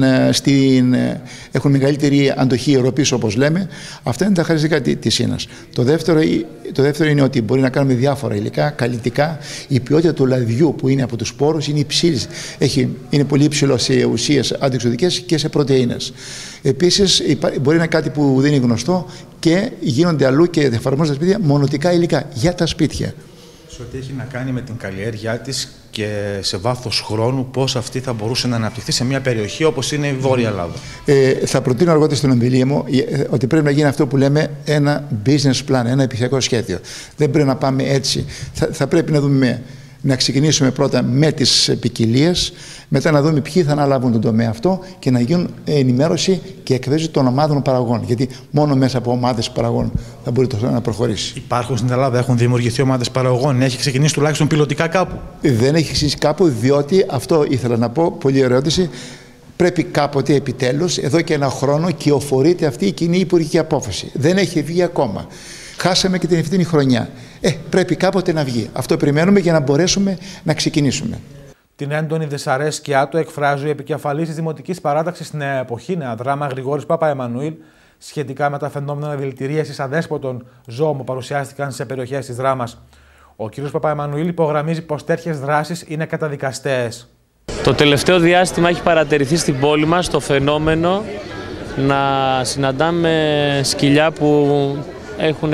έχουν μεγαλύτερη αντοχή ιεροποίηση, όπως λέμε. Αυτά είναι τα χαρακτηριστικά της ίνας. Το δεύτερο είναι ότι μπορεί να κάνουμε διάφορα υλικά, καλλιτικά. Η ποιότητα του λαδιού που είναι από τους σπόρους είναι υψηλή. Είναι πολύ υψηλό σε ουσίες αντιεξωτικές και σε πρωτεΐνες. Επίσης, μπορεί να είναι κάτι που δεν είναι γνωστό και γίνονται αλλού και εφαρμόζονται στα σπίτια μονοτικά υλικά για τα σπίτια. Σε ό,τι έχει να κάνει με την καλλιέργειά της και σε βάθος χρόνου, πώς αυτή θα μπορούσε να αναπτυχθεί σε μια περιοχή όπως είναι η Βόρεια Ελλάδα. Θα προτείνω αργότερα στην ομιλία μου ότι πρέπει να γίνει αυτό που λέμε ένα business plan, ένα επιχειρηματικό σχέδιο. Δεν πρέπει να πάμε έτσι. Θα πρέπει να δούμε. Να ξεκινήσουμε πρώτα με τις ποικιλίες, μετά να δούμε ποιοι θα αναλάβουν τον τομέα αυτό και να γίνουν ενημέρωση και εκπαίδευση των ομάδων παραγωγών. Γιατί μόνο μέσα από ομάδες παραγωγών θα μπορεί το να προχωρήσει. Υπάρχουν στην Ελλάδα, έχουν δημιουργηθεί ομάδες παραγωγών, έχει ξεκινήσει τουλάχιστον πιλωτικά κάπου? Δεν έχει ξεκινήσει κάπου, διότι αυτό ήθελα να πω, πολύ ερώτηση. Πρέπει κάποτε επιτέλους, εδώ και ένα χρόνο, κυοφορείται αυτή η κοινή υπουργική απόφαση. Δεν έχει βγει ακόμα. Χάσαμε και την ευθύνη χρονιά. Πρέπει κάποτε να βγει. Αυτό περιμένουμε για να μπορέσουμε να ξεκινήσουμε. Την έντονη δυσαρέσκειά του εκφράζει ο επικεφαλής της Δημοτικής Παράταξης Νέα Εποχή, Νέα Δράμα, Γρηγόρης Παπαεμμανουήλ, σχετικά με τα φαινόμενα δηλητηρίασης αδέσποτων ζώων που παρουσιάστηκαν σε περιοχές της Δράμας. Ο κ. Παπαεμμανουήλ υπογραμμίζει πως τέτοιες δράσεις είναι καταδικαστέες. Το τελευταίο διάστημα έχει παρατηρηθεί στην πόλη μας το φαινόμενο να συναντάμε σκυλιά που έχουν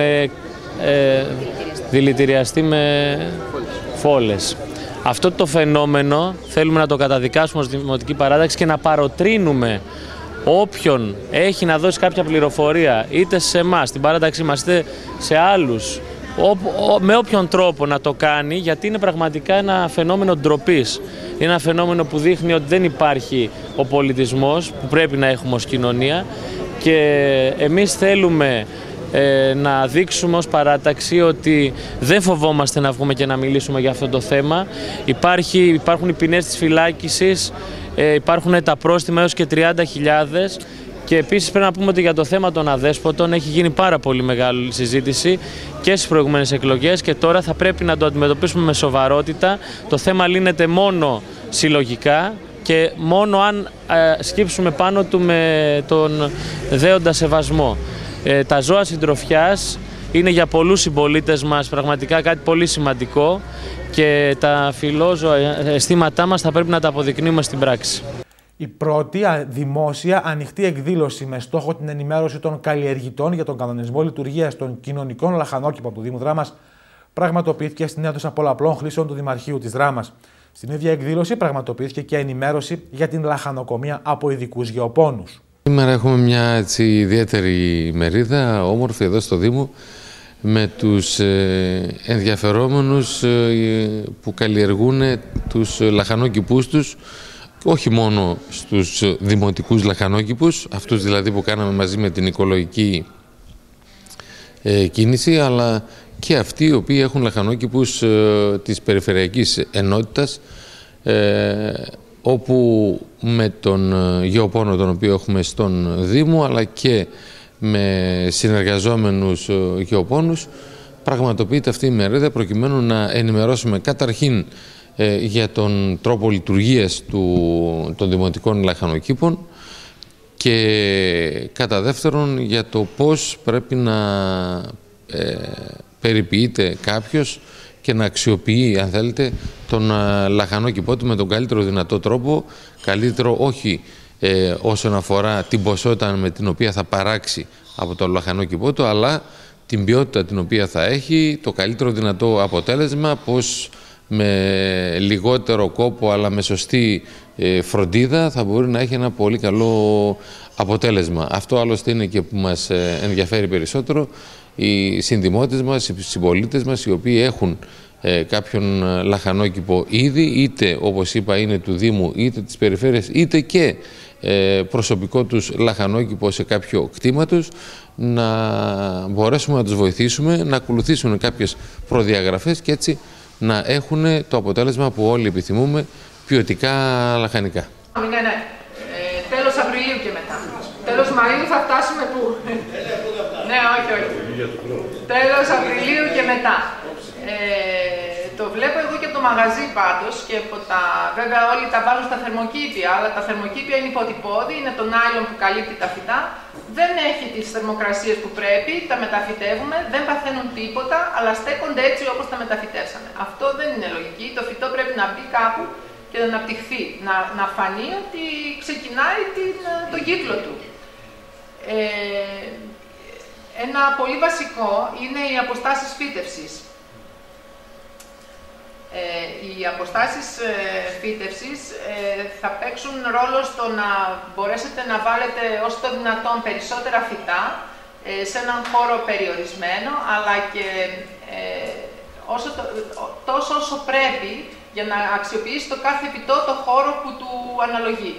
δηλητηριαστεί με φόλες. Αυτό το φαινόμενο θέλουμε να το καταδικάσουμε ως Δημοτική Παράταξη και να παροτρύνουμε όποιον έχει να δώσει κάποια πληροφορία, είτε σε εμάς, στην παράταξή μας, είτε σε άλλους, με όποιον τρόπο να το κάνει, γιατί είναι πραγματικά ένα φαινόμενο ντροπής. Είναι ένα φαινόμενο που δείχνει ότι δεν υπάρχει ο πολιτισμός που πρέπει να έχουμε ως κοινωνία και εμείς θέλουμε να δείξουμε ως παράταξη ότι δεν φοβόμαστε να βγούμε και να μιλήσουμε για αυτό το θέμα. Υπάρχουν οι ποινές της φυλάκισης, υπάρχουν τα πρόστιμα έως και 30.000 και επίσης πρέπει να πούμε ότι για το θέμα των αδέσποτων έχει γίνει πάρα πολύ μεγάλη συζήτηση και στις προηγούμενες εκλογές και τώρα θα πρέπει να το αντιμετωπίσουμε με σοβαρότητα. Το θέμα λύνεται μόνο συλλογικά και μόνο αν σκύψουμε πάνω του με τον δέοντα σεβασμό. Τα ζώα συντροφιάς είναι για πολλούς συμπολίτες μας πραγματικά κάτι πολύ σημαντικό και τα φιλόζωα αισθήματά μας θα πρέπει να τα αποδεικνύουμε στην πράξη. Η πρώτη δημόσια ανοιχτή εκδήλωση με στόχο την ενημέρωση των καλλιεργητών για τον κανονισμό λειτουργίας των κοινωνικών λαχανόκηπων του Δήμου Δράμας πραγματοποιήθηκε στην αίθουσα πολλαπλών χρήσεων του Δημαρχείου της Δράμας. Στην ίδια εκδήλωση πραγματοποιήθηκε και ενημέρωση για την λαχανοκομεία από ειδικούς γεωπόνους. Σήμερα έχουμε μια ιδιαίτερη μερίδα, όμορφη εδώ στο Δήμο, με τους ενδιαφερόμενους που καλλιεργούν τους λαχανόκηπούς τους, όχι μόνο στους δημοτικούς λαχανόκηπους, αυτούς δηλαδή που κάναμε μαζί με την οικολογική κίνηση, αλλά και αυτοί οι οποίοι έχουν λαχανόκηπους της περιφερειακής ενότητας, όπου με τον γεωπόνο τον οποίο έχουμε στον Δήμο αλλά και με συνεργαζόμενους γεωπόνους πραγματοποιείται αυτή η μερίδα προκειμένου να ενημερώσουμε καταρχήν για τον τρόπο λειτουργίας των δημοτικών λαχανοκήπων και κατά δεύτερον για το πώς πρέπει να περιποιείται κάποιος και να αξιοποιεί, αν θέλετε, τον λαχανόκηπό του με τον καλύτερο δυνατό τρόπο, καλύτερο όχι όσον αφορά την ποσότητα με την οποία θα παράξει από το λαχανόκηπό του, αλλά την ποιότητα την οποία θα έχει, το καλύτερο δυνατό αποτέλεσμα, πως με λιγότερο κόπο αλλά με σωστή φροντίδα θα μπορεί να έχει ένα πολύ καλό αποτέλεσμα. Αυτό άλλωστε είναι και που μας ενδιαφέρει περισσότερο, οι συνδημότες μας, οι συμπολίτες μας, οι οποίοι έχουν κάποιον λαχανόκηπο ήδη, είτε όπως είπα είναι του Δήμου, είτε της περιφέρειας, είτε και προσωπικό τους λαχανόκηπο σε κάποιο κτήμα τους, να μπορέσουμε να τους βοηθήσουμε, να ακολουθήσουν κάποιες προδιαγραφές και έτσι να έχουν το αποτέλεσμα που όλοι επιθυμούμε, ποιοτικά λαχανικά. Ναι. Τέλος Απριλίου και μετά. Τέλος Μαΐου θα φτάσουμε πού? Ναι, όχι. Τέλος Απριλίου και μετά. Το βλέπω εγώ και από το μαγαζί πάντως και από βέβαια όλοι τα βάζουν στα θερμοκήπια, αλλά τα θερμοκήπια είναι υποτυπώδη, είναι το νάιλον που καλύπτει τα φυτά, δεν έχει τις θερμοκρασίες που πρέπει, τα μεταφυτεύουμε, δεν παθαίνουν τίποτα, αλλά στέκονται έτσι όπως τα μεταφυτεύσαμε. Αυτό δεν είναι λογική, το φυτό πρέπει να μπει κάπου και να αναπτυχθεί, να φανεί ότι ξεκινάει τον κύκλο του. Ένα πολύ βασικό είναι οι αποστάσεις φύτευσης. Οι αποστάσεις φύτευσης θα παίξουν ρόλο στο να μπορέσετε να βάλετε όσο το δυνατόν περισσότερα φυτά σε έναν χώρο περιορισμένο, αλλά και τόσο όσο πρέπει για να αξιοποιήσει το κάθε φυτό το χώρο που του αναλογεί.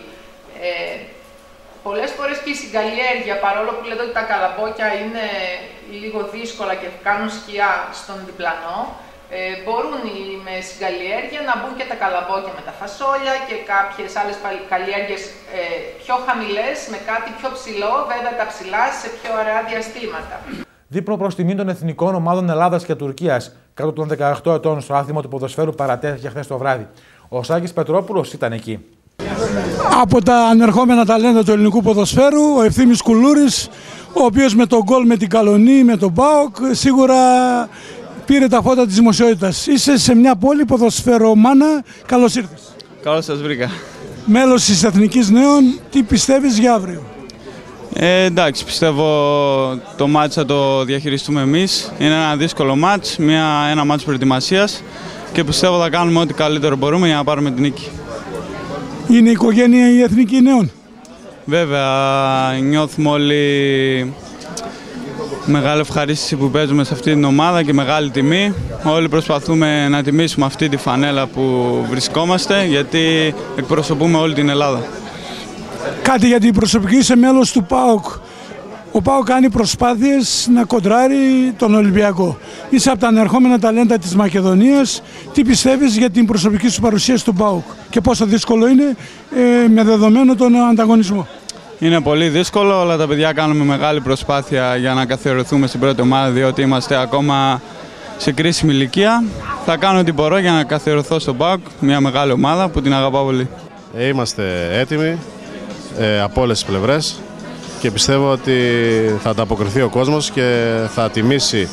Πολλές φορές και η συγκαλλιέργεια, παρόλο που λέτε ότι τα καλαμπόκια είναι λίγο δύσκολα και κάνουν σκιά στον διπλανό, μπορούν με συγκαλλιέργεια να μπουν και τα καλαμπόκια με τα φασόλια και κάποιες άλλες καλλιέργειες πιο χαμηλές, με κάτι πιο ψηλό, βέβαια τα ψηλά σε πιο αραιά διαστήματα. Δείπνο προς τιμή των εθνικών ομάδων Ελλάδας και Τουρκίας κάτω των 18 ετών στο άθλημα του ποδοσφαίρου παρατέθηκε χθες το βράδυ. Ο Σάκης Πετρόπουλος ήταν εκεί. Από τα ανερχόμενα ταλέντα του ελληνικού ποδοσφαίρου, ο Ευθύμης Κουλούρης, ο οποίος με τον γκολ με την Καλονή, με τον ΠΑΟΚ, σίγουρα πήρε τα φώτα της δημοσιότητας. Είσαι σε μια πόλη ποδοσφαιρομάνα, καλώς ήρθες. Καλώς σας βρήκα. Μέλος της Εθνικής Νέων, τι πιστεύεις για αύριο? Εντάξει, πιστεύω το μάτς θα το διαχειριστούμε εμείς. Είναι ένα δύσκολο μάτς, ένα μάτς προετοιμασίας και πιστεύω θα κάνουμε ό,τι καλύτερο μπορούμε για να πάρουμε την νίκη. Είναι η οικογένεια η Εθνική Νέων? Βέβαια, νιώθουμε όλοι μεγάλη ευχαρίστηση που παίζουμε σε αυτή την ομάδα και μεγάλη τιμή. Όλοι προσπαθούμε να τιμήσουμε αυτή τη φανέλα που βρισκόμαστε, γιατί εκπροσωπούμε όλη την Ελλάδα. Κάτι για την προσωπική, είσαι μέλος του ΠΑΟΚ. Ο ΠΑΟΚ κάνει προσπάθειες να κοντράρει τον Ολυμπιακό. Είσαι από τα ανερχόμενα ταλέντα της Μακεδονίας. Τι πιστεύεις για την προσωπική σου παρουσία στον ΠΑΟΚ και πόσο δύσκολο είναι με δεδομένο τον ανταγωνισμό? Είναι πολύ δύσκολο, αλλά τα παιδιά κάνουμε μεγάλη προσπάθεια για να καθιερωθούμε στην πρώτη ομάδα, διότι είμαστε ακόμα σε κρίσιμη ηλικία. Θα κάνω ό,τι μπορώ για να καθιερωθώ στον ΠΑΟΚ, μια μεγάλη ομάδα που την αγαπάω πολύ. Είμαστε έτοιμοι από όλες τις πλευρές και πιστεύω ότι θα ανταποκριθεί ο κόσμος και θα τιμήσει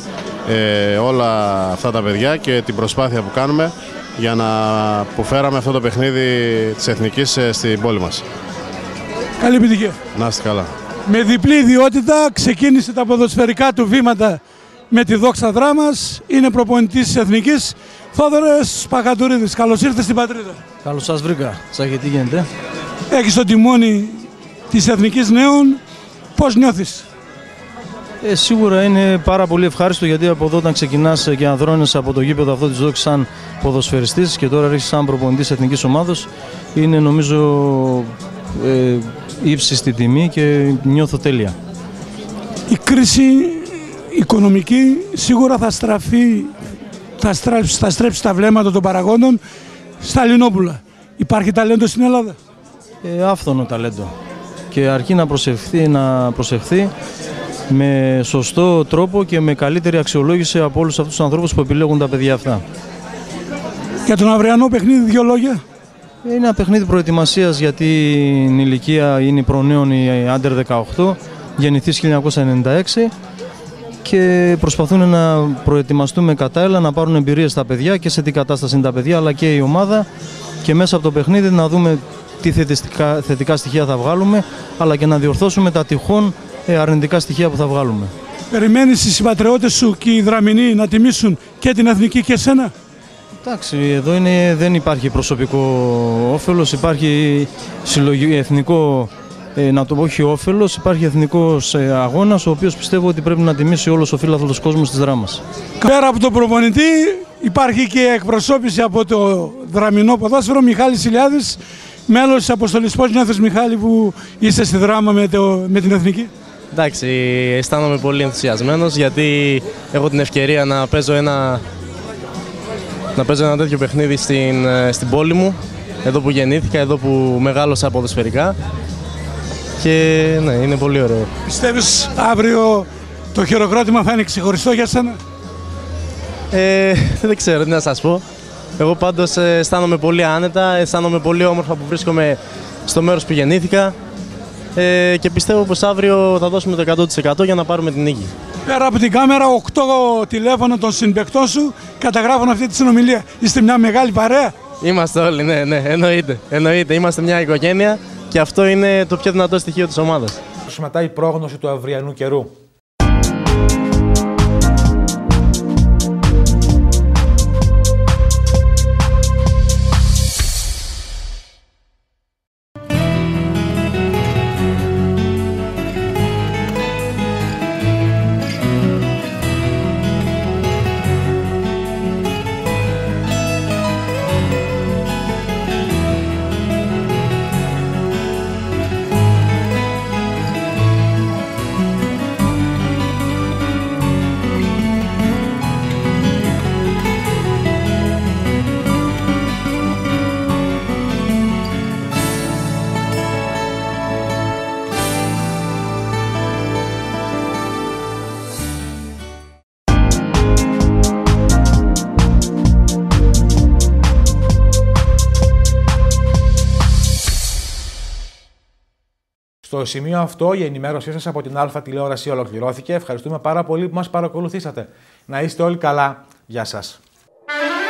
όλα αυτά τα παιδιά και την προσπάθεια που κάνουμε για που φέραμε αυτό το παιχνίδι της Εθνικής στην πόλη μας. Καλή επιτυχία. Να είστε καλά. Με διπλή ιδιότητα ξεκίνησε τα ποδοσφαιρικά του βήματα με τη Δόξα Δράμας. Είναι προπονητής της Εθνικής, Θόδωρος Πακατουρίδης. Καλώς ήρθες στην πατρίδα. Καλώς σας βρήκα. Σάκη, τι γίνεται? Έχεις το τιμόνι της Εθνικής Νέων. Πώς νιώθεις? Σίγουρα είναι πάρα πολύ ευχάριστο, γιατί από εδώ όταν ξεκινάς και ανδρώνεσαι από το γήπεδο αυτό της Δόξης σαν ποδοσφαιριστής και τώρα ρίξεις σαν προπονητής εθνικής ομάδος, είναι νομίζω ύψιστη τιμή και νιώθω τέλεια. Η κρίση οικονομική σίγουρα θα στρέψει τα βλέμματα των παραγόντων στα Ελληνόπουλα. Υπάρχει ταλέντο στην Ελλάδα? Άφθονο ταλέντο και αρκεί να προσεχθεί με σωστό τρόπο και με καλύτερη αξιολόγηση από όλους αυτούς τους ανθρώπους που επιλέγουν τα παιδιά αυτά. Για τον αυριανό παιχνίδι, δύο λόγια. Είναι ένα παιχνίδι προετοιμασίας, γιατί η ηλικία είναι προνέων, η Under 18, γεννηθείς 1996 και προσπαθούν να προετοιμαστούμε κατάλληλα, να πάρουν εμπειρίες στα παιδιά και σε τι κατάσταση είναι τα παιδιά, αλλά και η ομάδα, και μέσα από το παιχνίδι να δούμε τι θετικά στοιχεία θα βγάλουμε, αλλά και να διορθώσουμε τα τυχόν αρνητικά στοιχεία που θα βγάλουμε. Περιμένεις οι συμπατριώτες σου και οι Δραμηνοί να τιμήσουν και την Εθνική και εσένα? Εντάξει, εδώ δεν υπάρχει προσωπικό όφελος, υπάρχει εθνικό, να το πω όχι όφελος, υπάρχει εθνικός αγώνας, ο οποίος πιστεύω ότι πρέπει να τιμήσει όλος ο φίλαθλος κόσμος της Δράμας. Πέρα από τον προπονητή υπάρχει και εκπροσώπηση από το δραμηνό ποδόσφαιρο, Μιχάλης Ηλιάδης, μέλος της αποστολής. Πώς νιώθεις, Μιχάλη, που είσαι στη Δράμα με την Εθνική? Εντάξει, αισθάνομαι πολύ ενθουσιασμένος, γιατί έχω την ευκαιρία να παίζω ένα τέτοιο παιχνίδι στην πόλη μου, εδώ που γεννήθηκα, εδώ που μεγάλωσα ποδοσφαιρικά, και ναι, είναι πολύ ωραίο. Πιστεύεις αύριο Το χειροκρότημα θα είναι ξεχωριστό για σένα? Δεν ξέρω τι να σας πω. Εγώ πάντως αισθάνομαι πολύ άνετα, αισθάνομαι πολύ όμορφα που βρίσκομαι στο μέρος που γεννήθηκα και πιστεύω πως αύριο θα δώσουμε το 100% για να πάρουμε την νίκη. Πέρα από την κάμερα, 8 τηλέφωνα των συμπαικτών σου καταγράφουν αυτή τη συνομιλία. Είστε μια μεγάλη παρέα. Είμαστε όλοι, ναι, εννοείται. Είμαστε μια οικογένεια και αυτό είναι το πιο δυνατό στοιχείο της ομάδας. Μετά η πρόγνωση του αυριανού καιρού. Στο σημείο αυτό η ενημέρωσή σας από την Α τηλεόραση ολοκληρώθηκε. Ευχαριστούμε πάρα πολύ που μας παρακολουθήσατε. Να είστε όλοι καλά. Γεια σας.